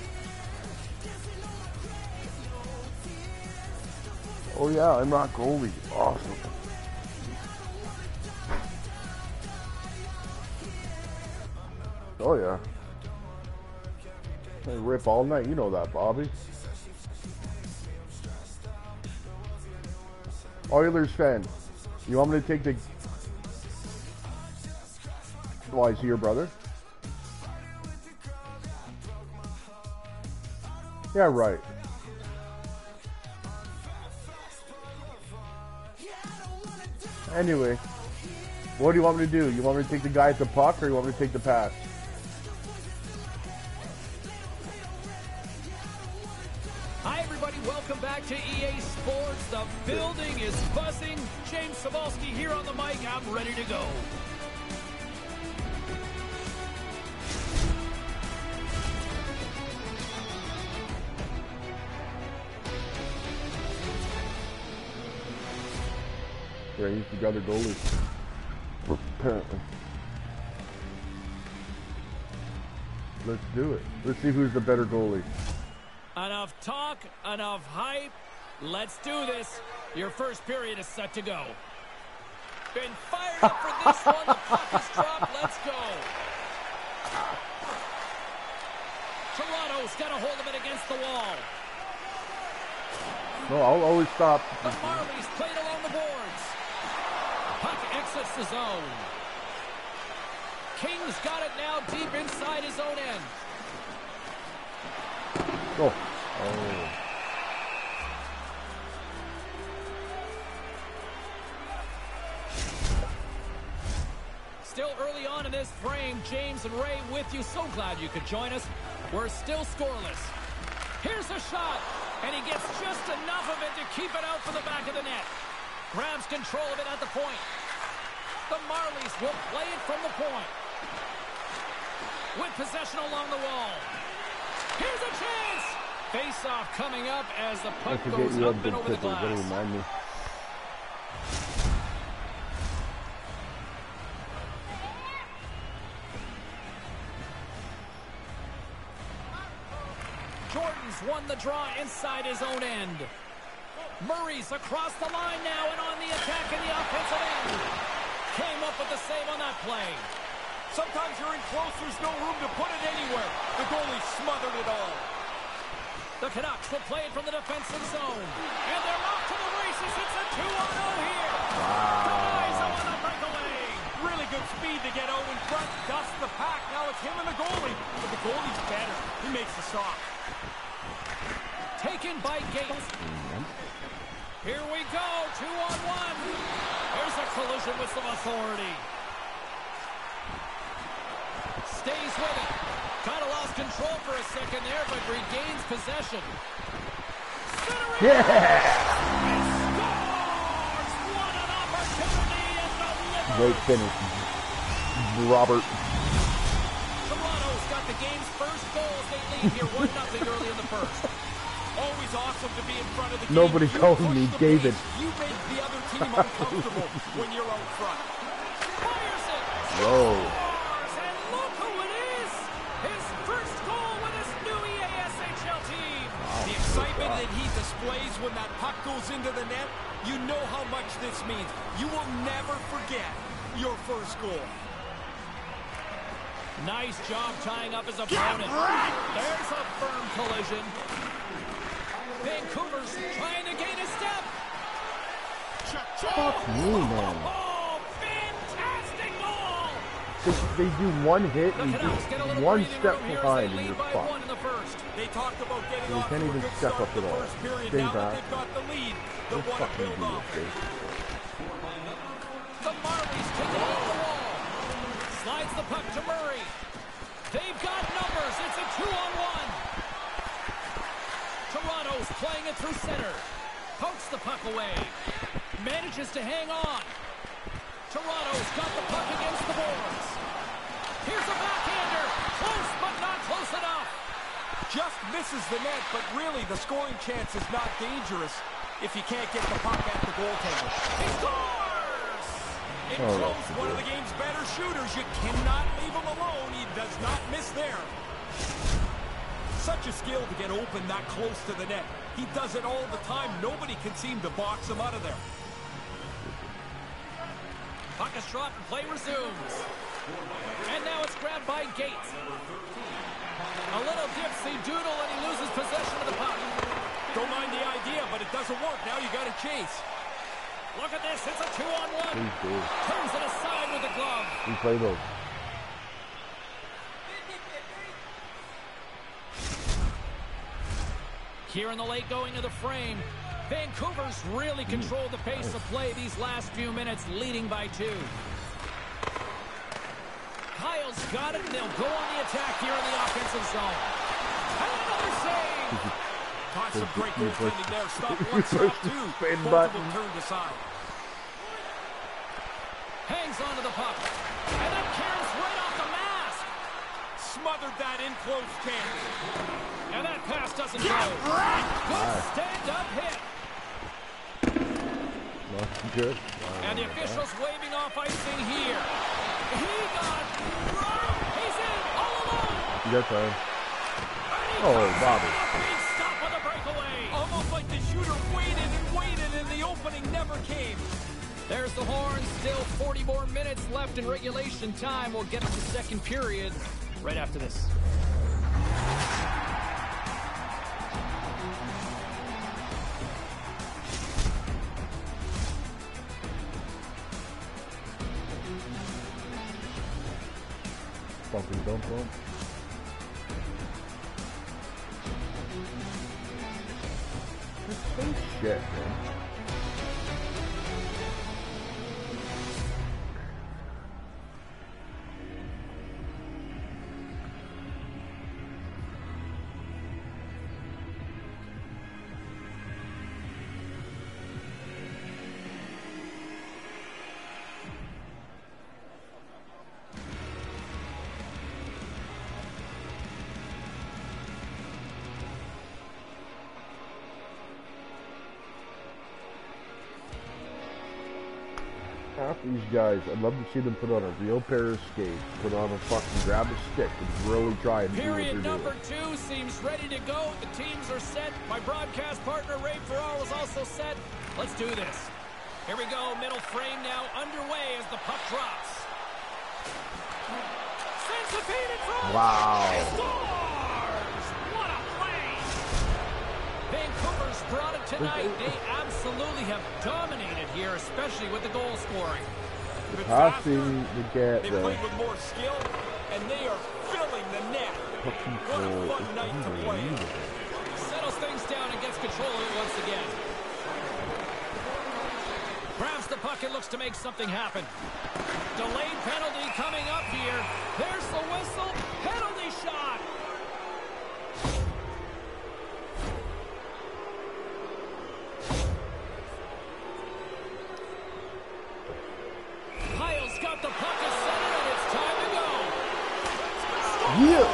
Oh yeah, I'm not goalie. Awesome. Oh yeah. I rip all night, you know that, Bobby. Oilers fan, you want me to take the... Why, is he your brother? Yeah, right. Anyway, what do you want me to do? You want me to take the guy at the puck, or you want me to take the pass? Hi, everybody. Welcome back to EA Sports. The building is buzzing. James Cybulski here on the mic. I'm ready to go. Yeah, he's the other goalie. Apparently. Let's do it. Let's see who's the better goalie. Enough talk, enough hype. Let's do this. Your first period is set to go. Been fired up for this one. The puck is dropped. Let's go. Toronto's got a hold of it against the wall. No, I'll always stop. The Marlies played along the boards. Puck exits the zone. King's got it now deep inside his own end. Oh. Still early on in this frame, James and Ray with you. So glad you could join us. We're still scoreless. Here's a shot, and he gets just enough of it to keep it out for the back of the net. Grabs control of it at the point. The Marlies will play it from the point. With possession along the wall. Here's a chance! Face-off coming up as the puck goes up and over the glass. Remind me. Jordan's won the draw inside his own end. Murray's across the line now and on the attack in the offensive end. Came up with the save on that play. Sometimes you're in close, there's no room to put it anywhere. The goalie smothered it all. The Canucks will play it from the defensive zone. And they're off to the races. It's a 2-on-0 here. Denies him on the breakaway. Really good speed to get 0 in front. Dusts the pack. Now it's him and the goalie. But the goalie's better. He makes the stop. Taken by Gates. Here we go. 2-on-1. There's a collision with some authority. Stays with it. Kind of lost control for a second there, but regains possession. Yeah! Scores! What an opportunity and delivered! Great finish, Robert. Toronto's got the game's first goal as they lead here 1-0 early in the first. Always awesome to be in front of the game. Nobody calls me David. You make the other team uncomfortable when you're out front. Fires it! Whoa. Scores! And look who it is! His first goal with his new EASHL team! The excitement that he displays when that puck goes into the net, you know how much this means. You will never forget your first goal. Nice job tying up his opponent. There's a firm collision. Vancouver's trying to gain a step. Fuck me, man. Oh, fantastic goal! They do one hit and you just one step behind and you're fucked. They talked about getting You off can't to a even good step start up in at the all. first period. Stay Now that back. they've got the lead, Just they want to fucking build do off. it, The Marlies take it off the wall. Slides the puck to Murray. They've got numbers. It's a 2-on-1. Toronto's playing it through center. Pokes the puck away. Manages to hang on. Toronto's got the puck against the boards. Here's a backhander. Close, but not close enough. Just misses the net, but really the scoring chance is not dangerous if you can't get the puck at the goaltender. He scores! In close, one of the game's better shooters. You cannot leave him alone. He does not miss there. Such a skill to get open that close to the net. He does it all the time. Nobody can seem to box him out of there. Puck is dropped and play resumes. And now it's grabbed by Gates. A little dipsy doodle and he loses possession of the puck. Don't mind the idea, but it doesn't work. Now you got to chase. Look at this. It's a 2-on-1. Turns it aside with the glove. We play those. Here in the late going to the frame. Vancouver's really controlled the pace of play these last few minutes, leading by 2. Kyle's got it, and they'll go on the attack here in the offensive zone. And another save! Caught some great goaltending there. Stop one, stop two. Both of them turned aside. Hangs onto the puck. And then cares right off the mask. Smothered that in close chance. And that pass doesn't go. Good stand-up hit. Good. And the official's waving off icing here. He got robbed. He's in all alone. You got time. Oh, Bobby. Stop with a breakaway. Almost like the shooter waited, and the opening never came. There's the horn. Still 40 more minutes left in regulation time. We'll get to the second period right after this. Fucking dump. This shit, man. Half these guys, I'd love to see them put on a real pair of skates, put on a fucking, grab a stick, and really try and do what they're doing. Period number 2 seems ready to go. The teams are set. My broadcast partner, Ray Ferraro, is also set. Let's do this. Here we go. Middle frame now underway as the puck drops. Sends the feed in front. Wow. He scores! What a play! Vancouver's brought it tonight. They absolutely have dominated here, especially with the goal scoring. The passing, they played with more skill, and they are filling the net. What a fun night to play. Settles things down and gets control of it once again. Grabs the puck and looks to make something happen. Delayed penalty coming up here. There's the whistle. Penalty shot. Kyle's got the puck at center, and it's time to go. Yeah.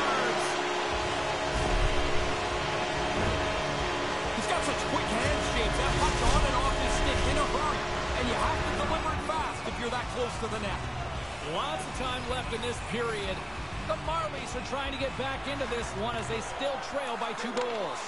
He's got such quick hands, James. That puck's on and off his stick in a hurry. And you have to deliver it fast if you're that close to the net. Lots of time left in this period. The Marlies are trying to get back into this one as they still trail by 2 goals.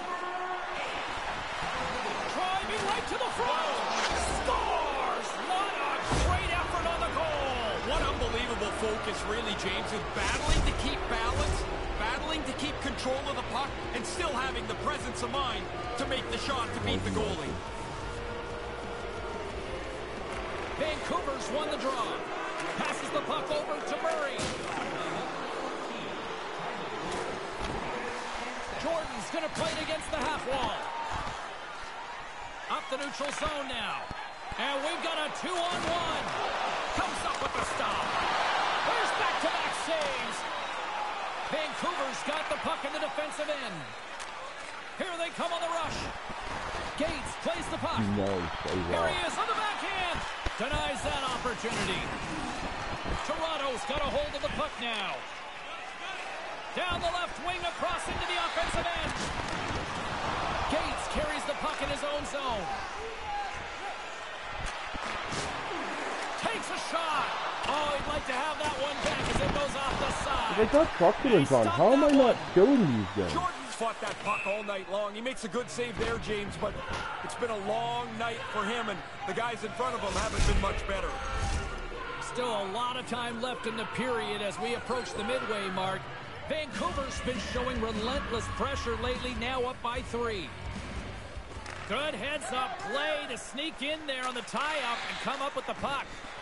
Driving right to the front. Scores! What a great effort on the goal. What unbelievable focus, really, James, in battling to keep balance, battling to keep control of the puck, and still having the presence of mind to make the shot to beat the goalie. Vancouver's won the draw. Passes the puck over to Murray. Jordan's going to play it against the half wall. Up the neutral zone now. And we've got a 2-on-1. Comes up with the stop. There's back-to-back saves. Vancouver's got the puck in the defensive end. Here they come on the rush. Gates plays the puck. Here he is on the backhand. Denies that opportunity. Toronto's got a hold of the puck now. Down the left wing, across into the offensive end. Gates carries the puck in his own zone. Takes a shot. Oh, he'd like to have that one back as it goes off the side. They got truculence on. How am I not killing these guys? Jordan's fought that puck all night long. He makes a good save there, James, but it's been a long night for him, and the guys in front of him haven't been much better. Still a lot of time left in the period as we approach the midway mark. Vancouver's been showing relentless pressure lately, now up by 3. Good heads-up play to sneak in there on the tie-up and come up with the puck.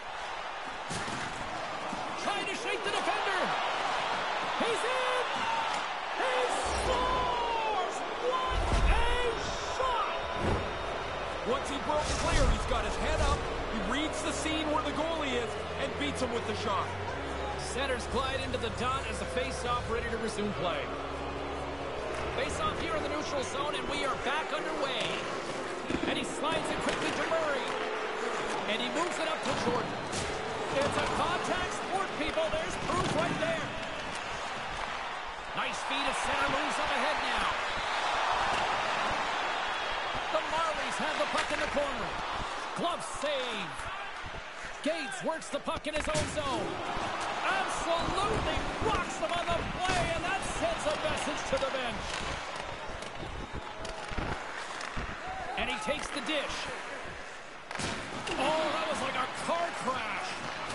Trying to shake the defender. He's in! He scores! What a shot! Once he broke clear, he's got his head up, he reads the scene where the goalie is, and beats him with the shot. Centers glide into the dot as the face-off ready to resume play. Face-off here in the neutral zone, and we are back underway. And he slides it quickly to Murray. And he moves it up to Jordan. It's a contact sport, people. There's proof right there. Nice feed at center, moves up ahead now. The Marlies have the puck in the corner. Glove save. Gates works the puck in his own zone. Absolutely rocks them on the play, and that sends a message to the bench. And he takes the dish. Oh, that was like a car crash.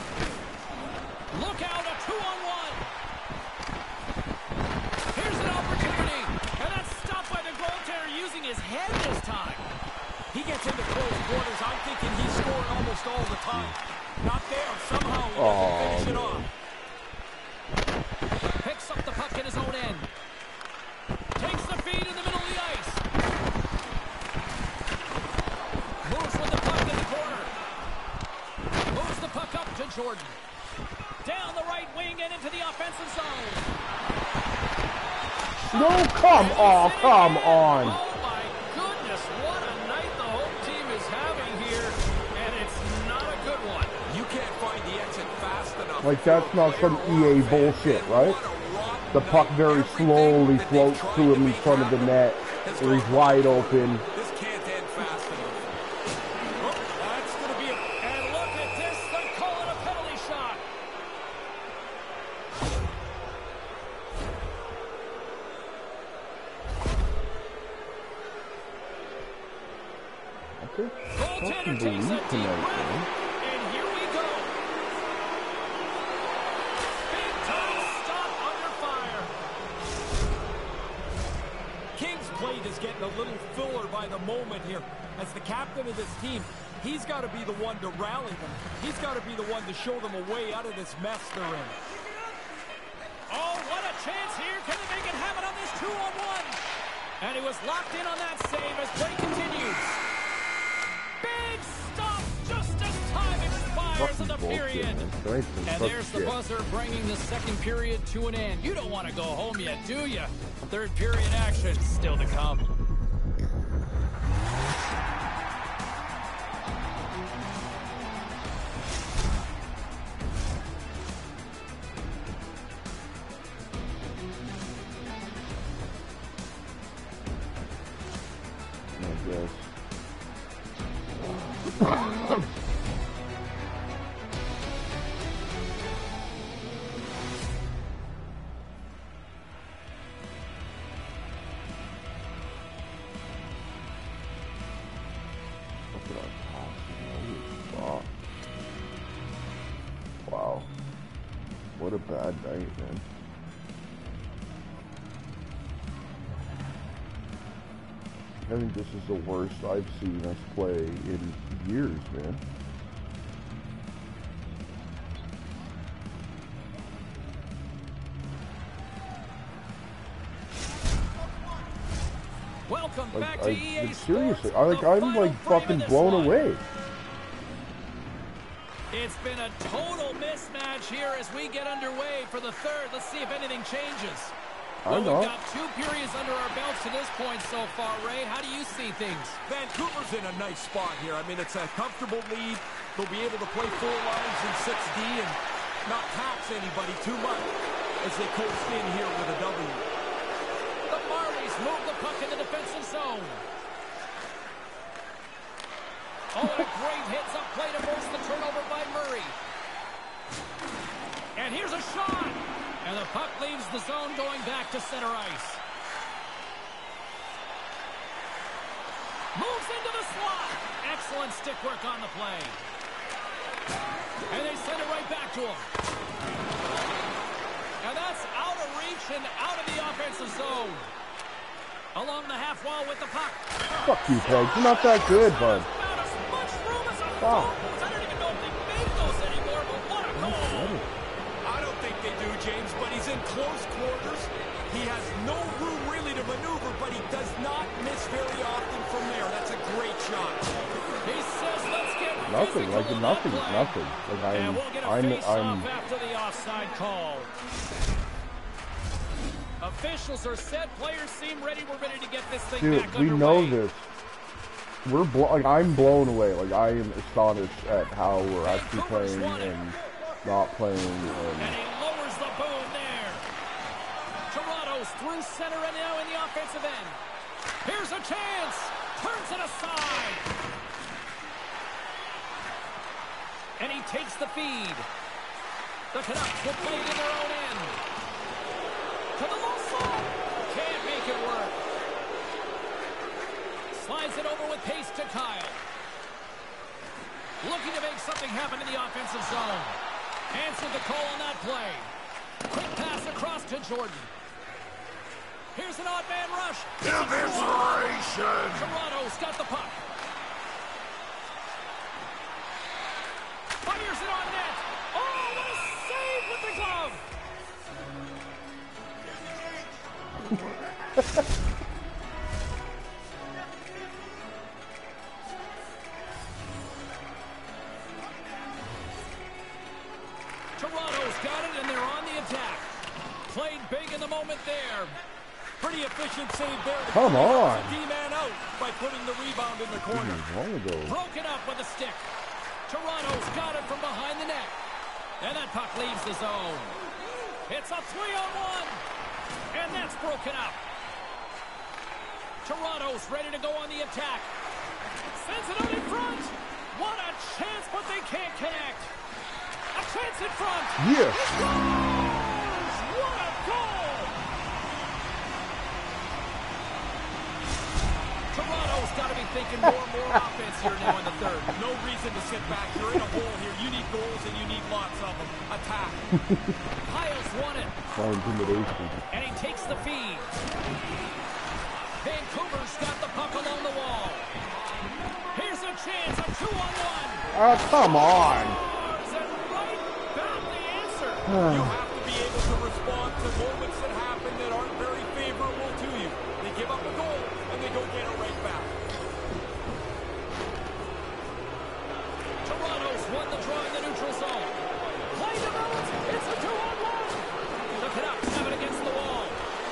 Look out, a 2-on-1. Here's an opportunity, and that's stopped by the goaltender using his head this time. He gets into close quarters. I'm thinking he's scoring almost all the time. Not there. Somehow he doesn't finish it off. Picks up the puck in his own end. Takes the feed in the middle of the ice. Moves with the puck in the corner. Moves the puck up to Jordan. Down the right wing and into the offensive zone. No, come on. Oh my goodness, what a night the whole team is having here, and it's not a good one. You can't find the exit fast enough. Like, that's not some EA bullshit, right? The puck very slowly floats to him in front of the net, where he's wide open. This can't end fast enough. Oh, that's going to be it. And look at this, they call it a penalty shot. Goaltender takes a deep breath, and here we go. Big time stop under fire. King's plate is getting a little fuller by the moment here. As the captain of this team, he's got to be the one to rally them. He's got to be the one to show them a way out of this mess they're in. Oh, what a chance here. Can they make it happen on this 2-on-1? And he was locked in on that save as play continues. Big stop just as time expires in the period. And there's the buzzer bringing the second period to an end. You don't want to go home yet, do you? Third period action still to come. Wow. What a bad night, man. I think this is the worst I've seen us play in years, man. Welcome back to EA Sports. Seriously, I'm like fucking blown away. It's been a total mismatch here as we get underway for the third. Let's see if anything changes. Well, we've got 2 periods under our belts to this point so far, Ray. How do you see things? Vancouver's in a nice spot here. I mean, it's a comfortable lead. They'll be able to play 4 lines in 6D and not tax anybody too much. as they coast in here with a W. The Marlies move the puck in the defensive zone. Oh, and a great heads-up play to force the turnover by Murray. And here's a shot. And the puck leaves the zone going back to center ice. Moves into the slot. Excellent stick work on the play. And they send it right back to him. And that's out of reach and out of the offensive zone. Along the half wall with the puck. Fuck you, Peg. You're not that good, bud. About as much room as a Wow. goal. I don't even know if they made those anymore, but what a goal. I don't think they do, James, but he's in close quarters. He has no room really to maneuver, but he does not miss very often from there. That's a great shot. He says, let's get Nothing, like physical on nothing, that play. nothing. Like And we'll get a face-off I'm. after the offside call. Officials are set. Players seem ready. We're ready to get this thing Dude, back we underway. know this. Like I'm blown away. Like I am astonished at how we're actually playing and not playing. And he lowers the boom there. Toronto's through center and now in the offensive end. Here's a chance. Turns it aside. And he takes the feed. The Canucks will play it in their own end. To the low slot. Can't make it work. Slides it over with pace to Kyle. Looking to make something happen in the offensive zone. Answered the call on that play. Quick pass across to Jordan. Here's an odd man rush. Evisceration! Toronto's got the puck. Fires it on net. Oh, what a save with the glove. Toronto's got it, and they're on the attack. Played big in the moment there. Pretty efficient save there. Come on. D-man out by putting the rebound in the corner. Long ago. Broken up with a stick. Toronto's got it from behind the net. And that puck leaves the zone. It's a 3-on-1. And that's broken up. Toronto's ready to go on the attack. Sends it out in front. What a chance, but they can't connect. A chance in front. Yes. It scores! What a goal! Toronto's got to be thinking more and more offense here now in the third. No reason to sit back. You're in a hole here. You need goals, and you need lots of them. Attack. Kyle's won it. By intimidation. And he takes the feed. Vancouver's got the puck along the wall. Here's a chance, a 2-on-1. Oh, come on. And right back the answer. You have to be able to respond to moments that happen that aren't very favorable to you. They give up a goal, and they go get it right back. Toronto's won the draw in the neutral zone. Play develops. It's a 2-on-1. The Canucks have it against the wall.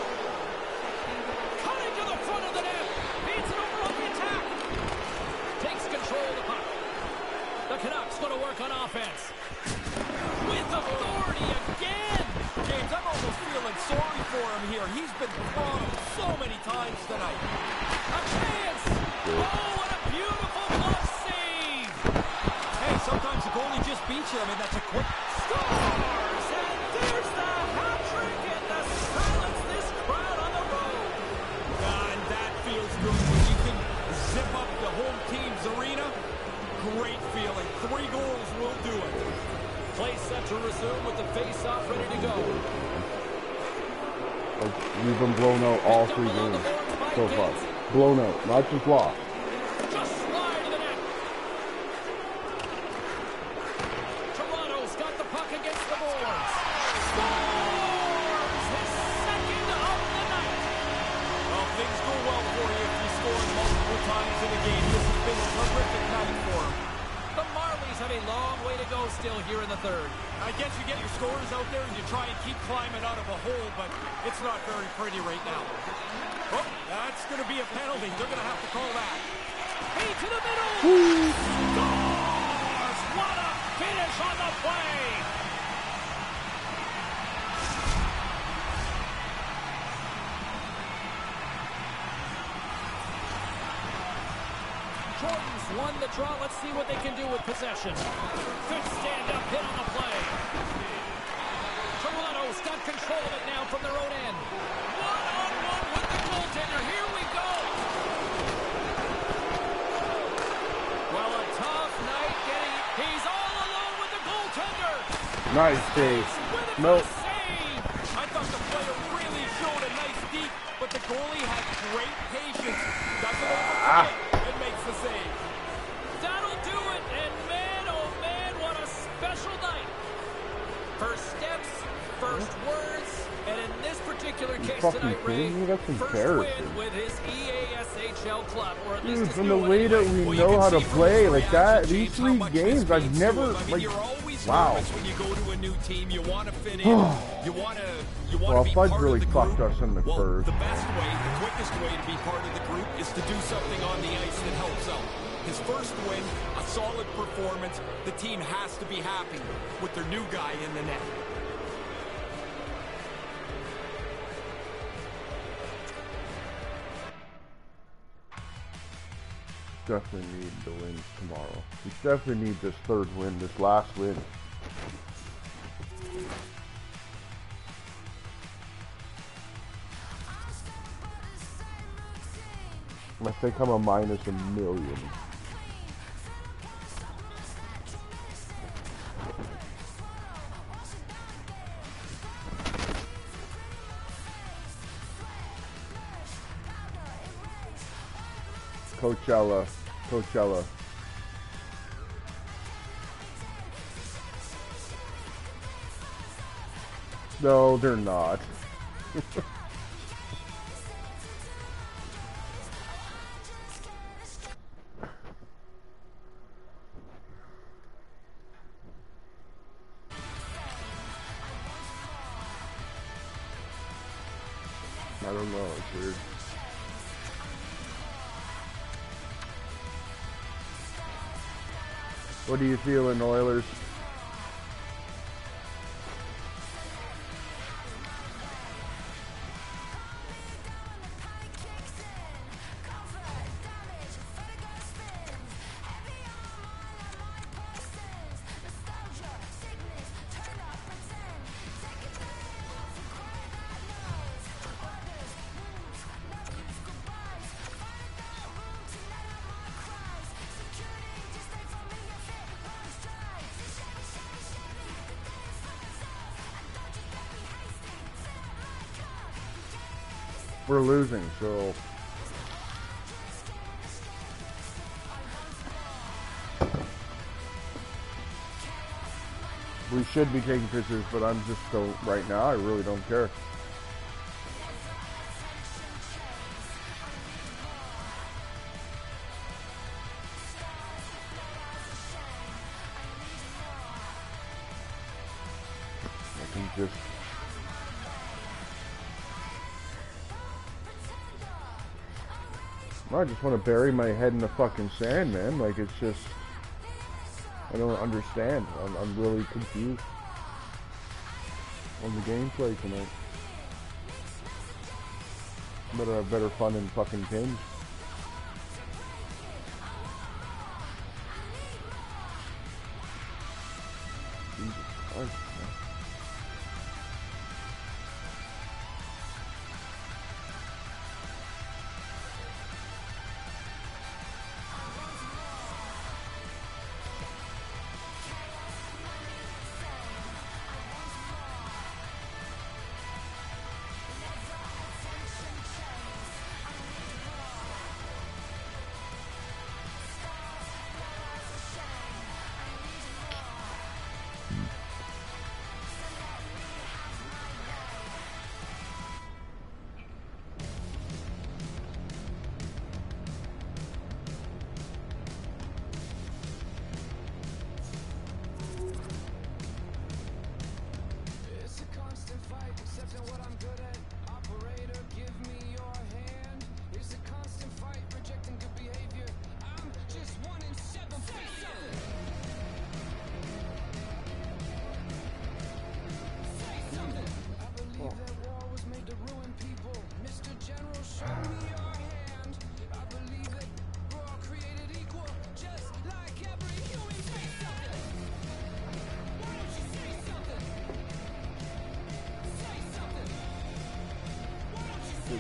Cutting to the front of the net. Beats it over on the attack. Takes control of the puck. The Canucks going to work on offense. With authority again. James, I'm almost feeling sorry for him here. He's been throttled so many times tonight. A chance. Oh, what a beautiful glove save. Hey, sometimes the goalie just beats you. I mean, that's a quick... Scores! And there's the hat trick and the silence this crowd on the road. And that feels good when you can zip up the home team's arena. Great feeling. 3 goals will do it. Play set to resume with the face-off ready to go. Like, we've been blown out all 3 games so far. Blown out, not just lost. Just slide to the net. Toronto's got the puck against the boards. Scores! His second of the night. Well, things go well for you if you score multiple times in a game. This has been a terrific night for him. The Marlies have a long way to go still here in the third. I guess you get your scores out there and you try and keep climbing out of a hole, but it's not very pretty right now. Oh, that's going to be a penalty. They're going to have to call that. Hey, to the middle. Scores! What a finish on the play. Titans won the draw. Let's see what they can do with possession. Good stand-up hit on the play. Toronto's got control of it now from their own end. One-on-one with the goaltender. Here we go. Well, a tough night getting... He's all alone with the goaltender. Nice save. Nope. I thought the player really showed a nice deep, but the goalie had great patience. Doesn't overcommit and makes the save. That'll do it, and man, oh man, what a special night. First steps, first words, and in this particular case tonight, Ray, first win with his EASHL club, or at least from the way that we know how to play, like that, these 3 games, I've never, like, wow. When you go to a new team, you want to fit in. You want to well, be Fudge part really of the fucked group. us in the first. The best way, the quickest way to be part of the group is to do something on the ice that helps out. His first win, a solid performance. The team has to be happy with their new guy in the net. Definitely need to win tomorrow. We definitely need this 3rd win, this last win. I think I'm a minus $1 million. Coachella. No, they're not. I don't know, it's weird. What are you feeling, Oilers? We're losing, so we should be taking pictures, but I'm just right now I really don't care. I can just I just want to bury my head in the fucking sand, man. Like, it's just, I don't understand. I'm really confused on the gameplay tonight. Better have better fun in fucking pins. Jesus Christ, man.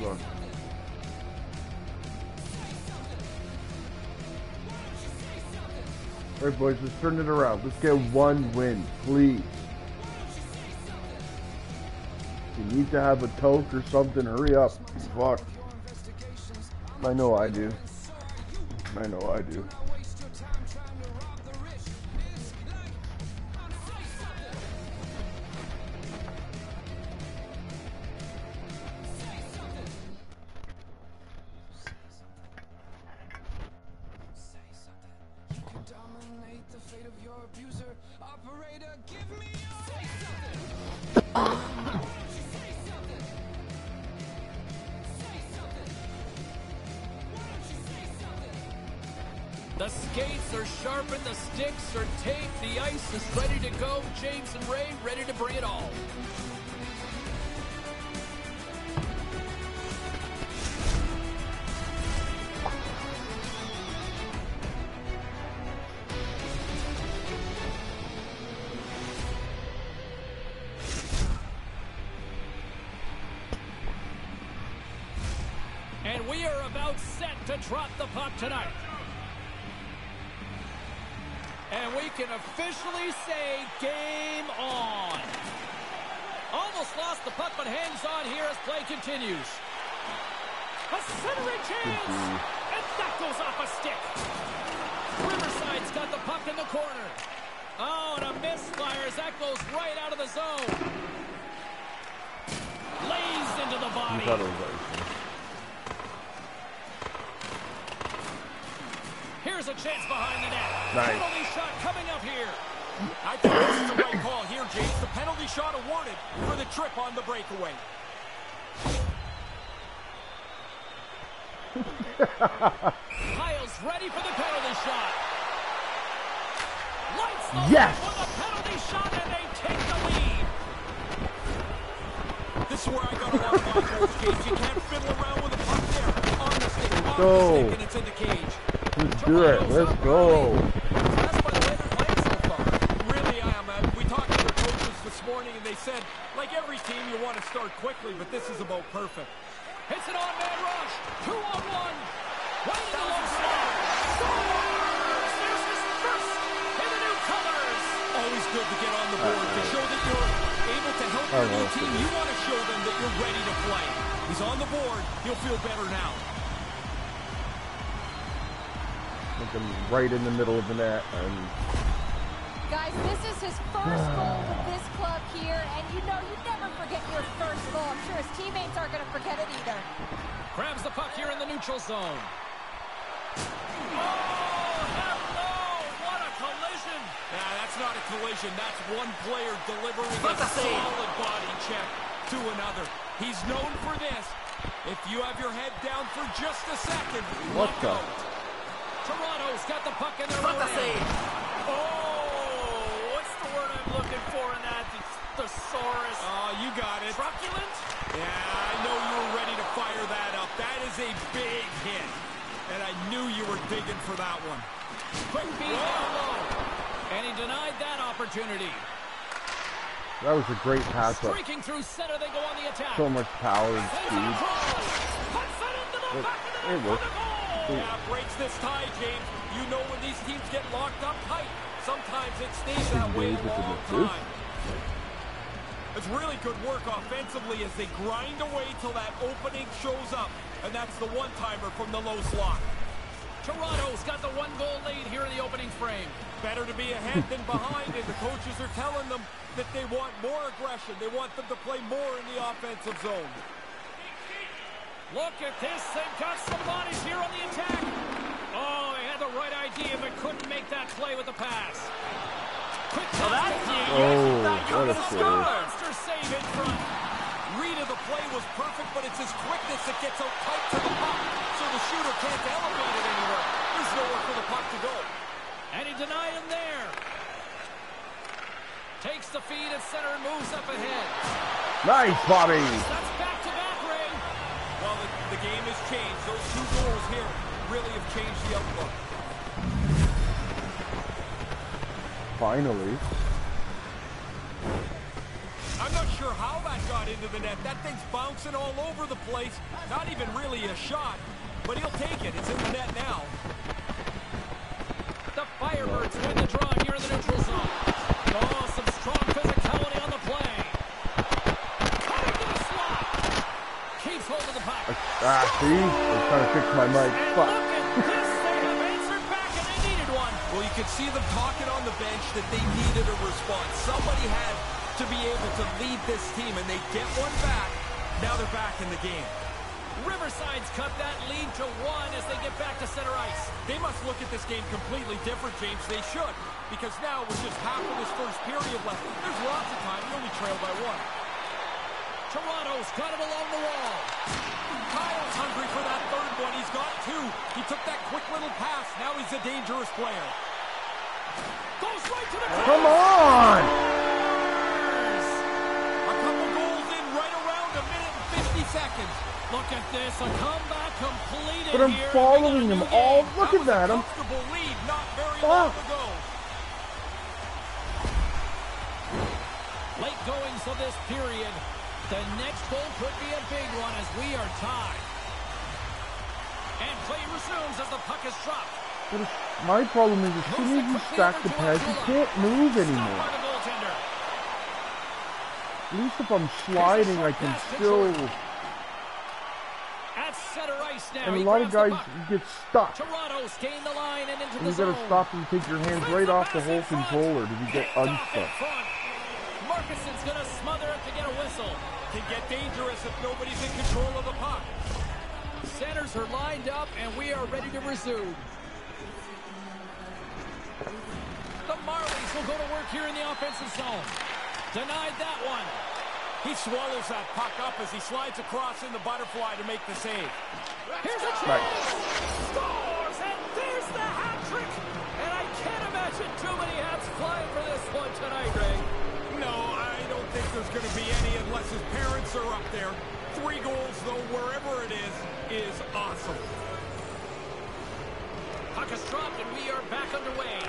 on. Alright boys, let's turn it around. Let's get one win, please. You need to have a toke or something. Hurry up. Fuck. I know I do. I know I do. The skates are sharpened, the sticks are taped, the ice is ready to go. James and Ray ready to bring it all. And we are about set to drop the puck tonight. And we can officially say game on. Almost lost the puck, but hangs on here as play continues. A centering chance! And that goes off a stick. Riverside's got the puck in the corner. Oh, and a misfire as that goes right out of the zone. Lays into the body. Here's a chance behind the net. Nice. Penalty shot coming up here. I think this is the right call here, James. The penalty shot awarded for the trip on the breakaway. Kyle's ready for the penalty shot. Lights the Yes! for the penalty shot, and they take the lead. This is where I got a lot of my goals, James. You can't fiddle around with a puck there. On the stick, and it's in the cage. Let's do it. Let's go. Really, I am. We talked to their coaches this morning, and they said, like every team, you want to start quickly, but this is about perfect. It's an on-man rush. 2-on-1. Right in the low slot. Scores! There's his first in the new colors. Always good to get on the board to show that you're able to help your new team. You want to show them that you're ready to play. He's on the board. He'll feel better now. Him right in the middle of the net. And guys, this is his first goal with this club here, and you know you never forget your first goal. I'm sure his teammates aren't going to forget it either. Grabs the puck here in the neutral zone. Oh, hello! What a collision! Nah, that's not a collision. That's one player delivering a solid body check to another. He's known for this. If you have your head down for just a second, what the? Toronto's got the puck in their own end. Oh, what's the word I'm looking for in that? It's thesaurus. Oh, you got it. Truculent? Yeah, I know you were ready to fire that up. That is a big hit. And I knew you were digging for that one. Quick feed down low. And he denied that opportunity. That was a great pass up. Streaking through center, they go on the attack. So much power and speed. Puts it into the back of the net for the goal. Yeah, breaks this tie, James. You know when these teams get locked up tight, sometimes it stays that way a long time. It's really good work offensively as they grind away till that opening shows up, and that's the one-timer from the low slot. Toronto's got the one goal lead here in the opening frame. Better to be ahead than behind, and the coaches are telling them that they want more aggression. They want them to play more in the offensive zone. Look at this. They've got some bodies here on the attack. Oh, he had the right idea, but couldn't make that play with the pass. Quick pass. What a save. Monster save in front. Read of the play was perfect, but it's his quickness that gets out tight to the puck, so the shooter can't elevate it anywhere. There's nowhere for the puck to go. And he denied him there. Takes the feed at center and moves up ahead. Nice, Bobby. That's back-to-back, Ray. Well, the game has changed. Those two goals here really have changed the outlook. Finally. I'm not sure how that got into the net. That thing's bouncing all over the place. Not even really a shot, but he'll take it. It's in the net now. The Firebirds win the draw here in the neutral zone. Oh, some strong physicality on the play. Cutting to the slot. Keeps hold of the puck. See? I'm trying to fix my mic. Fuck. Look at this. They have answered back, and they needed one. Well, you could see them talking on the bench that they needed a response. Somebody had to be able to lead this team, and they get one back. Now they're back in the game. Riverside's cut that lead to 1 as they get back to center ice. They must look at this game completely different, James. They should, because now with just half of this first period left, there's lots of time. You only trail by 1. Toronto's got it along the wall. Kyle's hungry for that third one. He's got 2. He took that quick little pass. Now he's a dangerous player. Goes right to the Come on! A couple goals in right around a minute and 50 seconds. Look at this, a comeback completed. But I'm here. following him all. Look at that. I'm comfortable lead, not very long ago. Late goings of this period. The next goal could be a big one as we are tied. And play resumes as the puck is dropped. But my problem is as soon as you stack the pads, you can't move anymore. At least if I'm sliding, I can still... At center ice now. And a lot of guys get stuck. Toronto's gained the line and into And the you zone. gotta stop and take your hands right off the whole controller to get unstuck. Markuson's gonna smother it to get a whistle. Can get dangerous if nobody's in control of the puck. Centers are lined up and we are ready to resume. The Marlies will go to work here in the offensive zone. Denied that one. He swallows that puck up as he slides across in the butterfly to make the save. Here's a chance. Scores, and there's the hat trick. And I can't imagine too many hats flying for this one tonight, Ray. No, I don't think there's going to be any unless his parents are up there. 3 goals, though, wherever it is awesome. Puck is dropped, and we are back underway.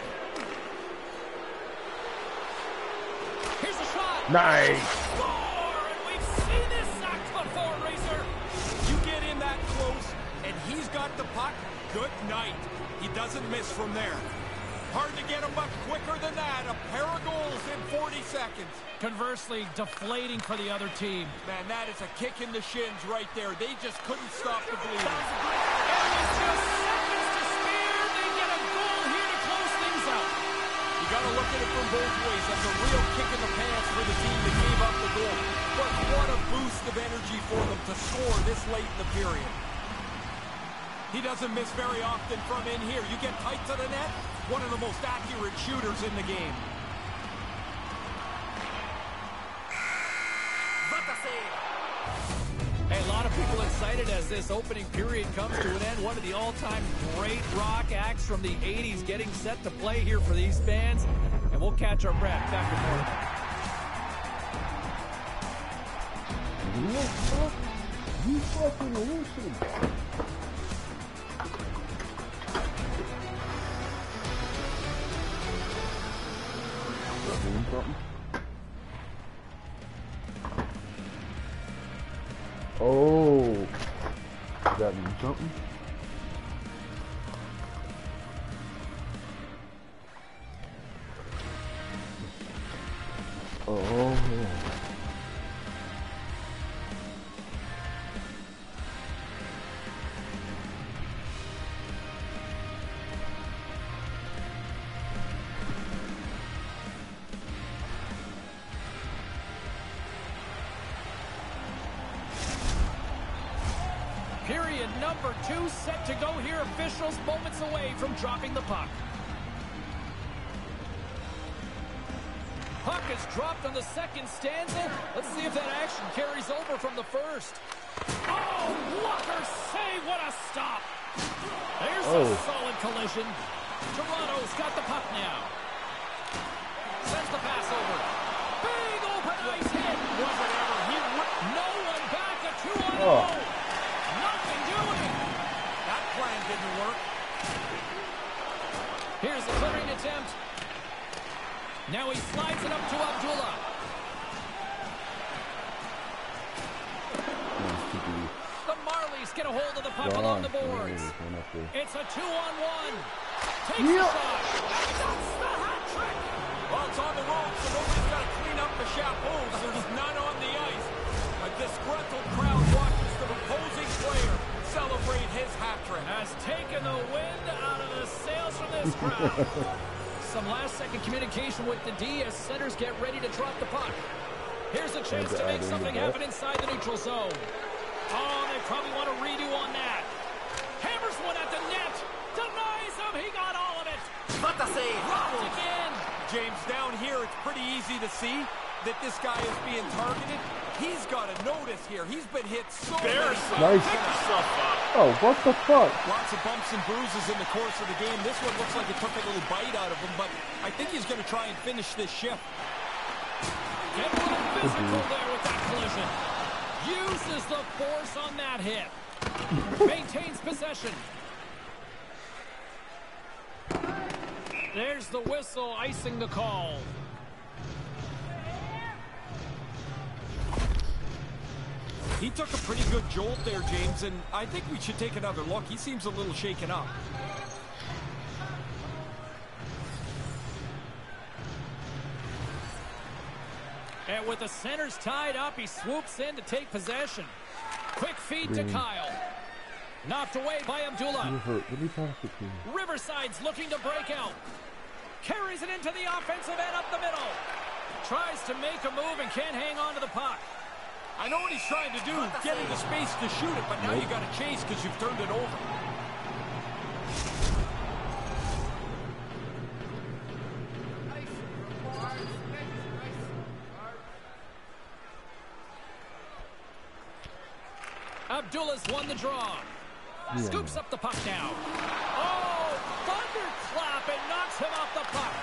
Here's a shot. Nice. Score, and we've seen this act before, Razor. You get in that close, and he's got the puck, good night. He doesn't miss from there. Hard to get him much quicker than that. A pair of goals in 40 seconds. Conversely, deflating for the other team. Man, that is a kick in the shins right there. They just couldn't stop the bleeding. And with just seconds to spare, they get a goal here to close things out. You got to look at it from both ways. That's a real kick in the pants for the team that gave up the goal. But what a boost of energy for them to score this late in the period. He doesn't miss very often from in here. You get tight to the net, one of the most accurate shooters in the game. Hey, a lot of people excited as this opening period comes to an end. One of the all-time great rock acts from the 80s getting set to play here for these fans. And we'll catch our breath after more. You fucking listen. Something? Oh, does that mean something? Oh. Period number 2 set to go here. Officials moments away from dropping the puck. Puck is dropped on the second stanza. Let's see if that action carries over from the first. Oh, Walker save. What a stop. There's a solid collision. Toronto's got the puck now. Sends the pass over. Big open ice hit. Was it ever? No one back. A 2-on-0. Nothing doing. That plan didn't work. Here's the clearing attempt. Now he slides it up to Abdullah. get a hold of the puck along the boards. It's a 2-on-1. Takes the shot. That's the hat trick. Well, it's on the road, so nobody's got to clean up the chapeaus. There's none on the ice. A disgruntled crowd watches the opposing player celebrate his hat trick. Has taken the wind out of the sails from this crowd. Some last-second communication with the D as centers get ready to drop the puck. Here's a chance to make something happen inside the neutral zone. Oh, they probably want a redo on that. Hammers one at the net. Denies him. He got all of it. What the save? Dropped again. James, down here, it's pretty easy to see that this guy is being targeted. He's got to notice here. He's been hit so There's many Nice. stuff up. Oh, what the fuck? Lots of bumps and bruises in the course of the game. This one looks like it took a little bite out of him, but I think he's going to try and finish this shift. Get a little physical there with that collision. Uses the force on that hit. Maintains possession. There's the whistle, icing the call. He took a pretty good jolt there, James, and I think we should take another look. He seems a little shaken up. And with the centers tied up, he swoops in to take possession. Quick feed to Kyle. Knocked away by Abdullah. Riverside's looking to break out. Carries it into the offensive end up the middle. Tries to make a move and can't hang on to the puck. I know what he's trying to do, get into space to shoot it, but now you got to chase because you've turned it over. Abdullah's won the draw. Scoops up the puck now. Oh, thunderclap and knocks him off the puck.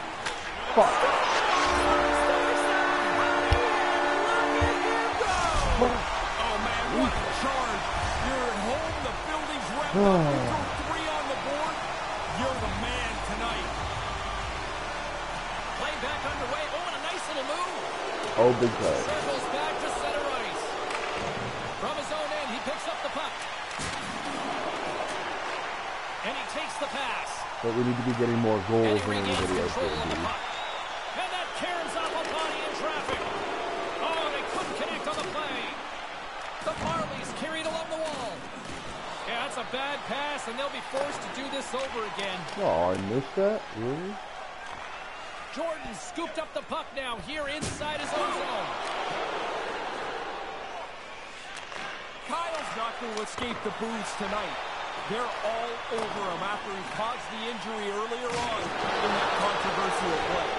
Oh, man, what a charge. You're at home, the building's wrapped up, you throw 3 on the board, you're the man tonight. Play back underway. Oh, and a nice little move. Oh, big time. Circles back to center ice. From his own end, he picks up the puck. And he takes the pass. But we need to be getting more goals than regains anybody else control did, of the dude. puck. And that caroms off a body in traffic. Oh, they couldn't connect on the play. The Marlies carried along the wall. Yeah, that's a bad pass, and they'll be forced to do this over again. Oh, I missed that? Really? Jordan scooped up the puck now here inside his own zone. Kyle's not going to escape the boos tonight. They're all over him after he caused the injury earlier on in that controversial play.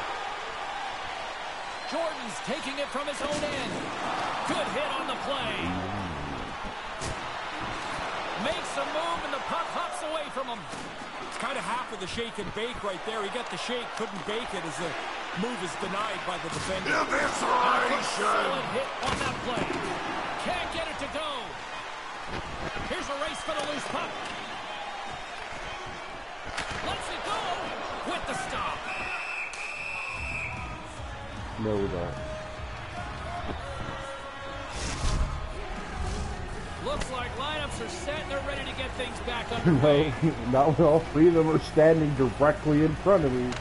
Jordan's taking it from his own end. Good hit on the play. Makes a move, and the puck hops away from him. It's kind of half of the shake and bake right there. He got the shake, couldn't bake it as the move is denied by the defender. Evisceration! Solid hit on that play. Can't get it to go. Here's a race for the loose puck. Lets it go with the stop. No, we don't. Looks like lineups are set and they're ready to get things back No, underway. not when all 3 of them are standing directly in front of me.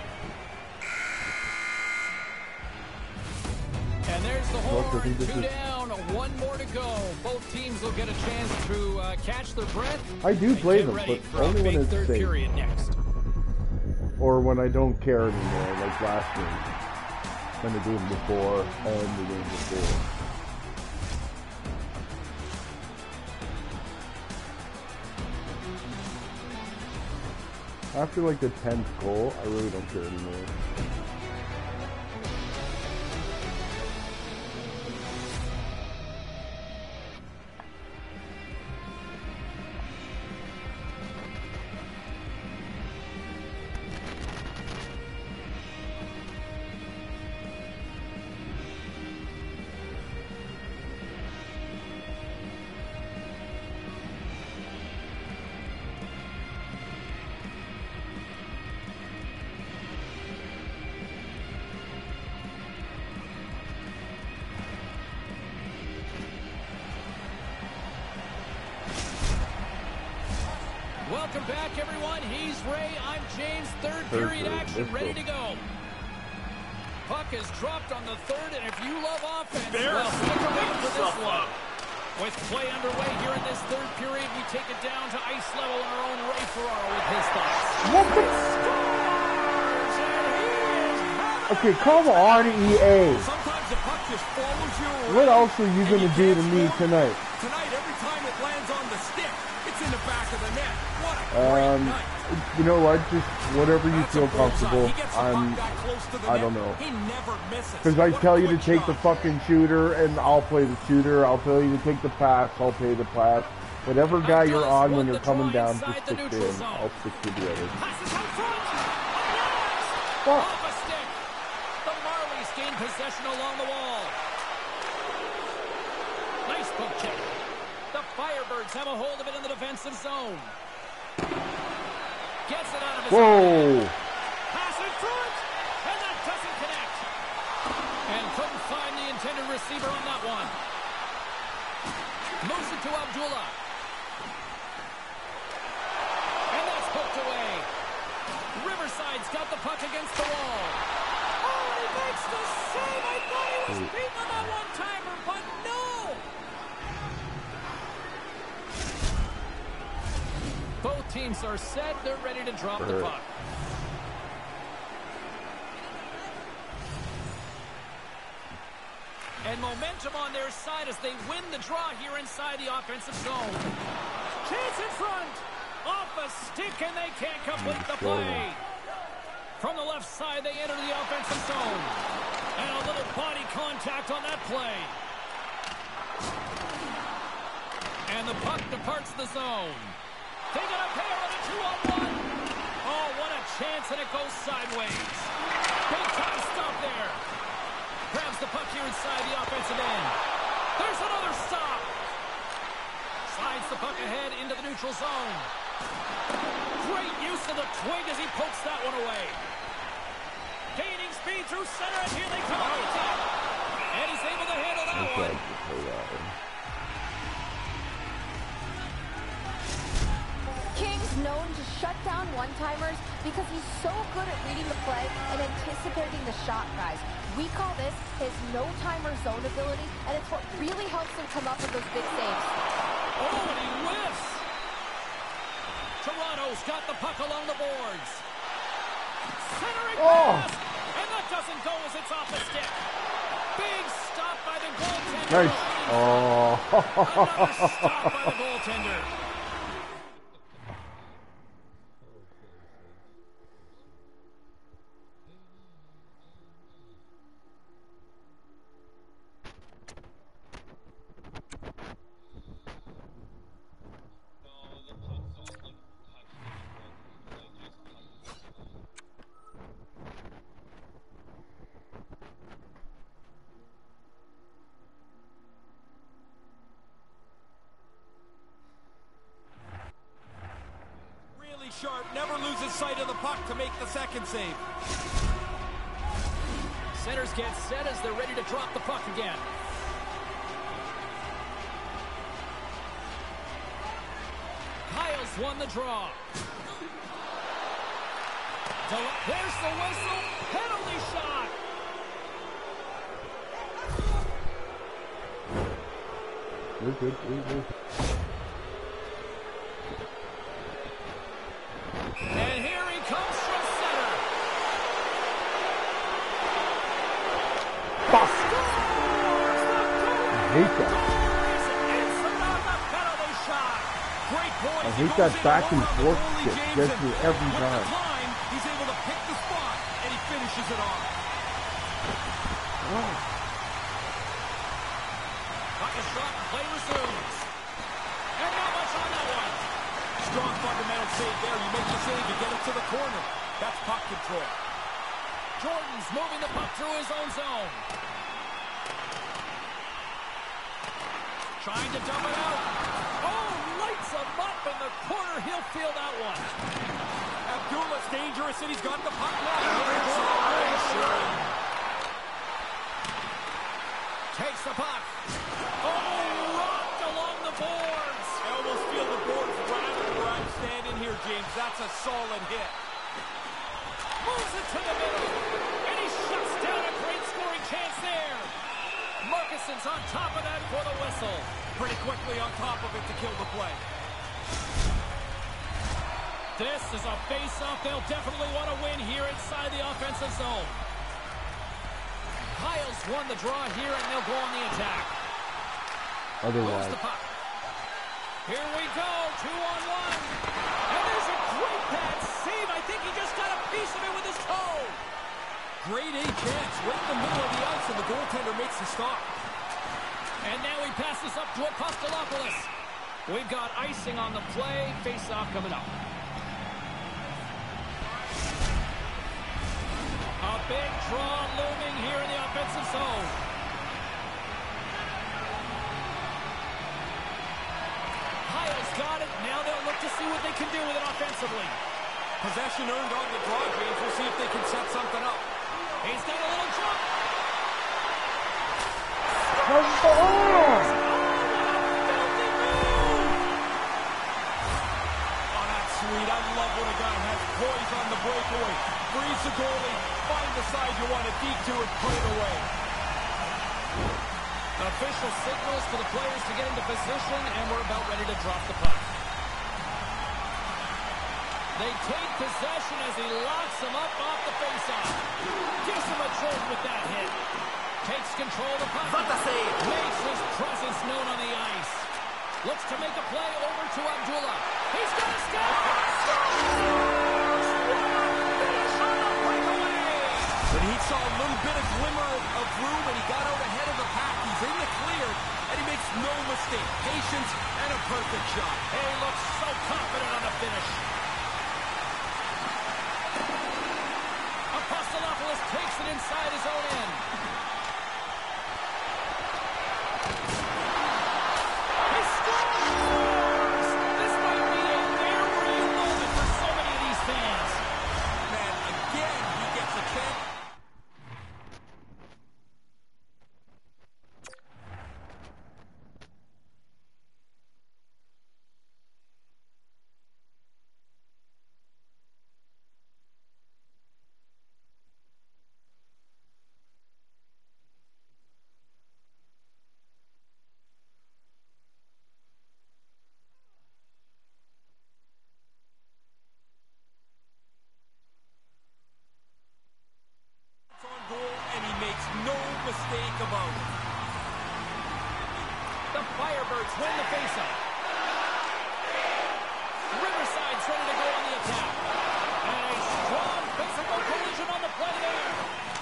And there's the Well, I horn, think this 2 is- down, 1 more to go. Both teams will get a chance to catch their breath. I do and play get them, ready but for a only when big it's third safe. period next. Or when I don't care anymore, like last game. And the game before, and the game before. After like the 10th goal, I really don't care anymore. Welcome back, everyone. He's Ray. I'm James. Third period action ready to go. Puck is dropped on the third, and if you love offense, well, stick around for this one. With play underway here in this third period, we take it down to ice level in our own Ray Ferraro with his thoughts. Okay, come on, EA. Sometimes the puck just follows you around. What else are you going to do to me tonight? Tonight, every time it lands on the stick, it's in the back of the net. What a great night. You know what? Just whatever you feel comfortable. I don't know. He never misses. Because I tell you to take the fucking shooter, and I'll play the shooter. I'll tell you to take the pass, I'll play the pass. Whatever guy you're on when you're coming down, just stick to him. I'll stick to the other. Fuck. Off a stick. The Marlies gain possession along the wall. Nice poke check. The Firebirds have a hold of it in the defensive zone. Gets it out of his Whoa. pass in front, and that doesn't connect. And couldn't find the intended receiver on that one. Moves it to Abdullah. And that's poked away. Riverside's got the puck against the wall. Oh, he makes the save. I thought he was beaten on that one-timer, but no. Both teams are set. They're ready to drop the puck. And momentum on their side as they win the draw here inside the offensive zone. Chance in front. Off a stick, and they can't complete the play. From the left side, they enter the offensive zone. And a little body contact on that play. And the puck departs the zone. They got a pair on a 2-on-1. Oh, what a chance, and it goes sideways. Big time stop there. Grabs the puck here inside the offensive end. There's another stop. Slides the puck ahead into the neutral zone. Great use of the twig as he pokes that one away. Gaining speed through center, and here they come on the top. And he's able to handle that one. King's known to shut down one-timers because he's so good at reading the play and anticipating the shot, guys. We call this his no-timer zone ability, and it's what really helps him come up with those big saves. Oh, and he whiffs. Toronto's got the puck along the boards. Centering pass, and that doesn't go as it's off the stick. Big stop by the goaltender. Nice. Oh. Another stop by the goaltender. Sharp never loses sight of the puck to make the second save. Centers get set as they're ready to drop the puck again. Kyle's won the draw. There's the whistle. Penalty shot. Good. And here he comes from center. Fuck. I hate that. I hate that back and forth shit. Gets me every time. He's able to pick the spot, and he finishes it off. Puck is dropped, play resumes. And not much on that one. Strong fundamental save there. You make the save, you get it to the corner. That's puck control. Jordan's moving the puck through his own zone. Trying to dump it out. Oh, lights him up in the corner. He'll feel that one. Abdullah's dangerous, and he's got the puck left. Takes the puck. Oh, rocked along the boards. I almost feel the boards rattle where I'm standing here, James. That's a solid hit. Moves it to the middle. And he shuts down a great scoring chance there. Markuson's on top of that for the whistle. Pretty quickly on top of it to kill the play. This is a face-off they'll definitely want to win here inside the offensive zone. Kyle's won the draw here, and they'll go on the attack. Otherwise. The puck. Here we go, 2-on-1. And there's a great bad save. I think he just got a piece of it with his toe. Great A chance right in the middle of the ice, and the goaltender makes the stop. And now he passes up to Apostolopoulos. We've got icing on the play. Face-off coming up. A big draw looming here in the offensive zone. Kyle's got it. Now they'll look to see what they can do with it offensively. Possession earned on the draw, James. We'll see if they can set something up. He's got a little jump. Come on! Filthy move. Oh, that's sweet. I love when a guy has poise on the breakaway. Freeze the goalie, find the side you want to deep to, and put it away. Official signals for the players to get into position, and we're about ready to drop the puck. They take possession as he locks him up off the faceoff. Gives him a jolt with that hit. Takes control of the puck. Makes his presence known on the ice. Looks to make a play over to Abdullah. He's got a stop. Finish on the breakaway. When he saw a little bit of glimmer of room and he got out ahead of the pack, he's in the clear, and he makes no mistake. Patience and a perfect shot. He looks so confident on the finish. Apostolopoulos takes it inside his own end. He scores! This might be a where-were-you moment for so many of these fans. Man, again, he gets a chance. Mistake about it. The Firebirds win the faceoff. Riverside's ready to go on the attack. And a strong physical collision on the play there.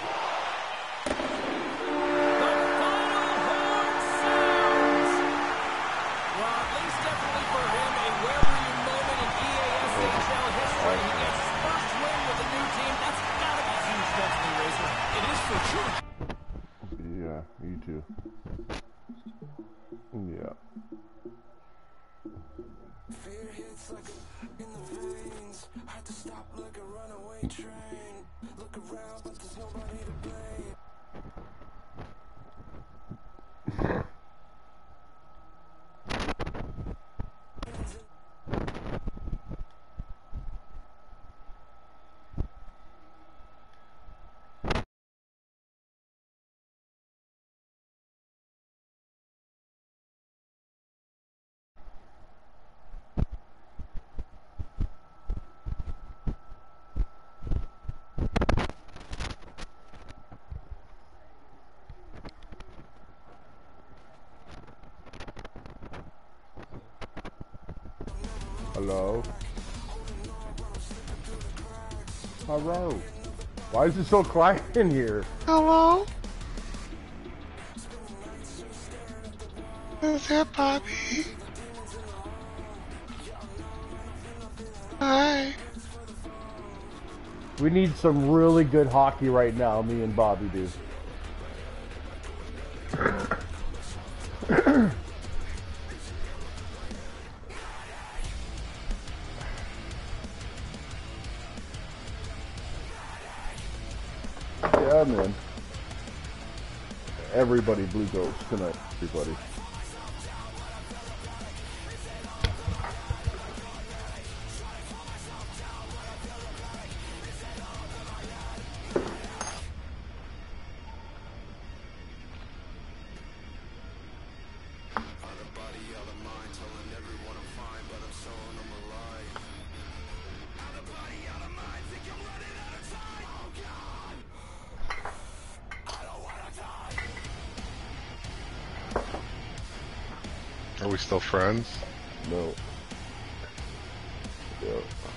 The final horn sounds. Well, at least definitely for him, a where-were-you moment in EASHL history. He gets his first win with the new team. That's got to be huge mentally, Razor. It is for sure. Yeah, you too. Yeah. Fear hits like a in the veins. Hard to stop like a runaway train. Look around, but there's nobody to blame. Hello? Hello? Why is it so quiet in here? Hello? Who's that, Bobby? Hi. We need some really good hockey right now, me and Bobby do. Yeah, man. Everybody Blue Ghost tonight, everybody. Are we still friends? No. Yeah.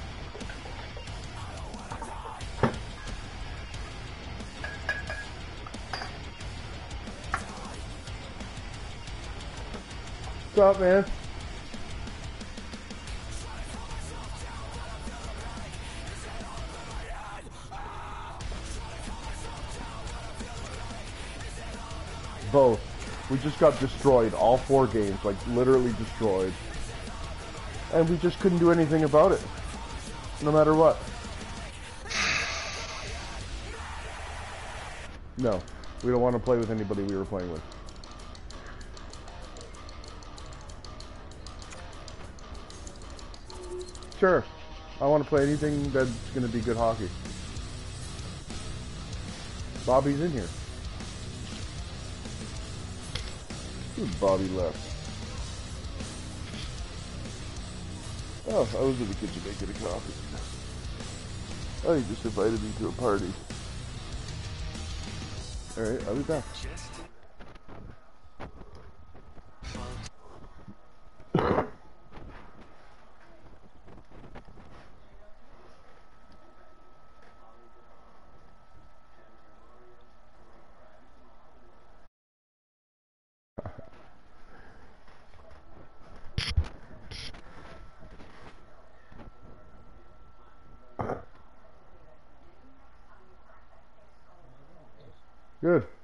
What's up, man? Both. We just got destroyed. All 4 games. Like, literally destroyed. And we just couldn't do anything about it. No matter what. No. We don't want to play with anybody we were playing with. Sure. I want to play anything that's going to be good hockey. Bobby's in here. Bobby left. Oh, I was in the kitchen making a coffee. Oh, he just invited me to a party. Alright, I'll be back. Good.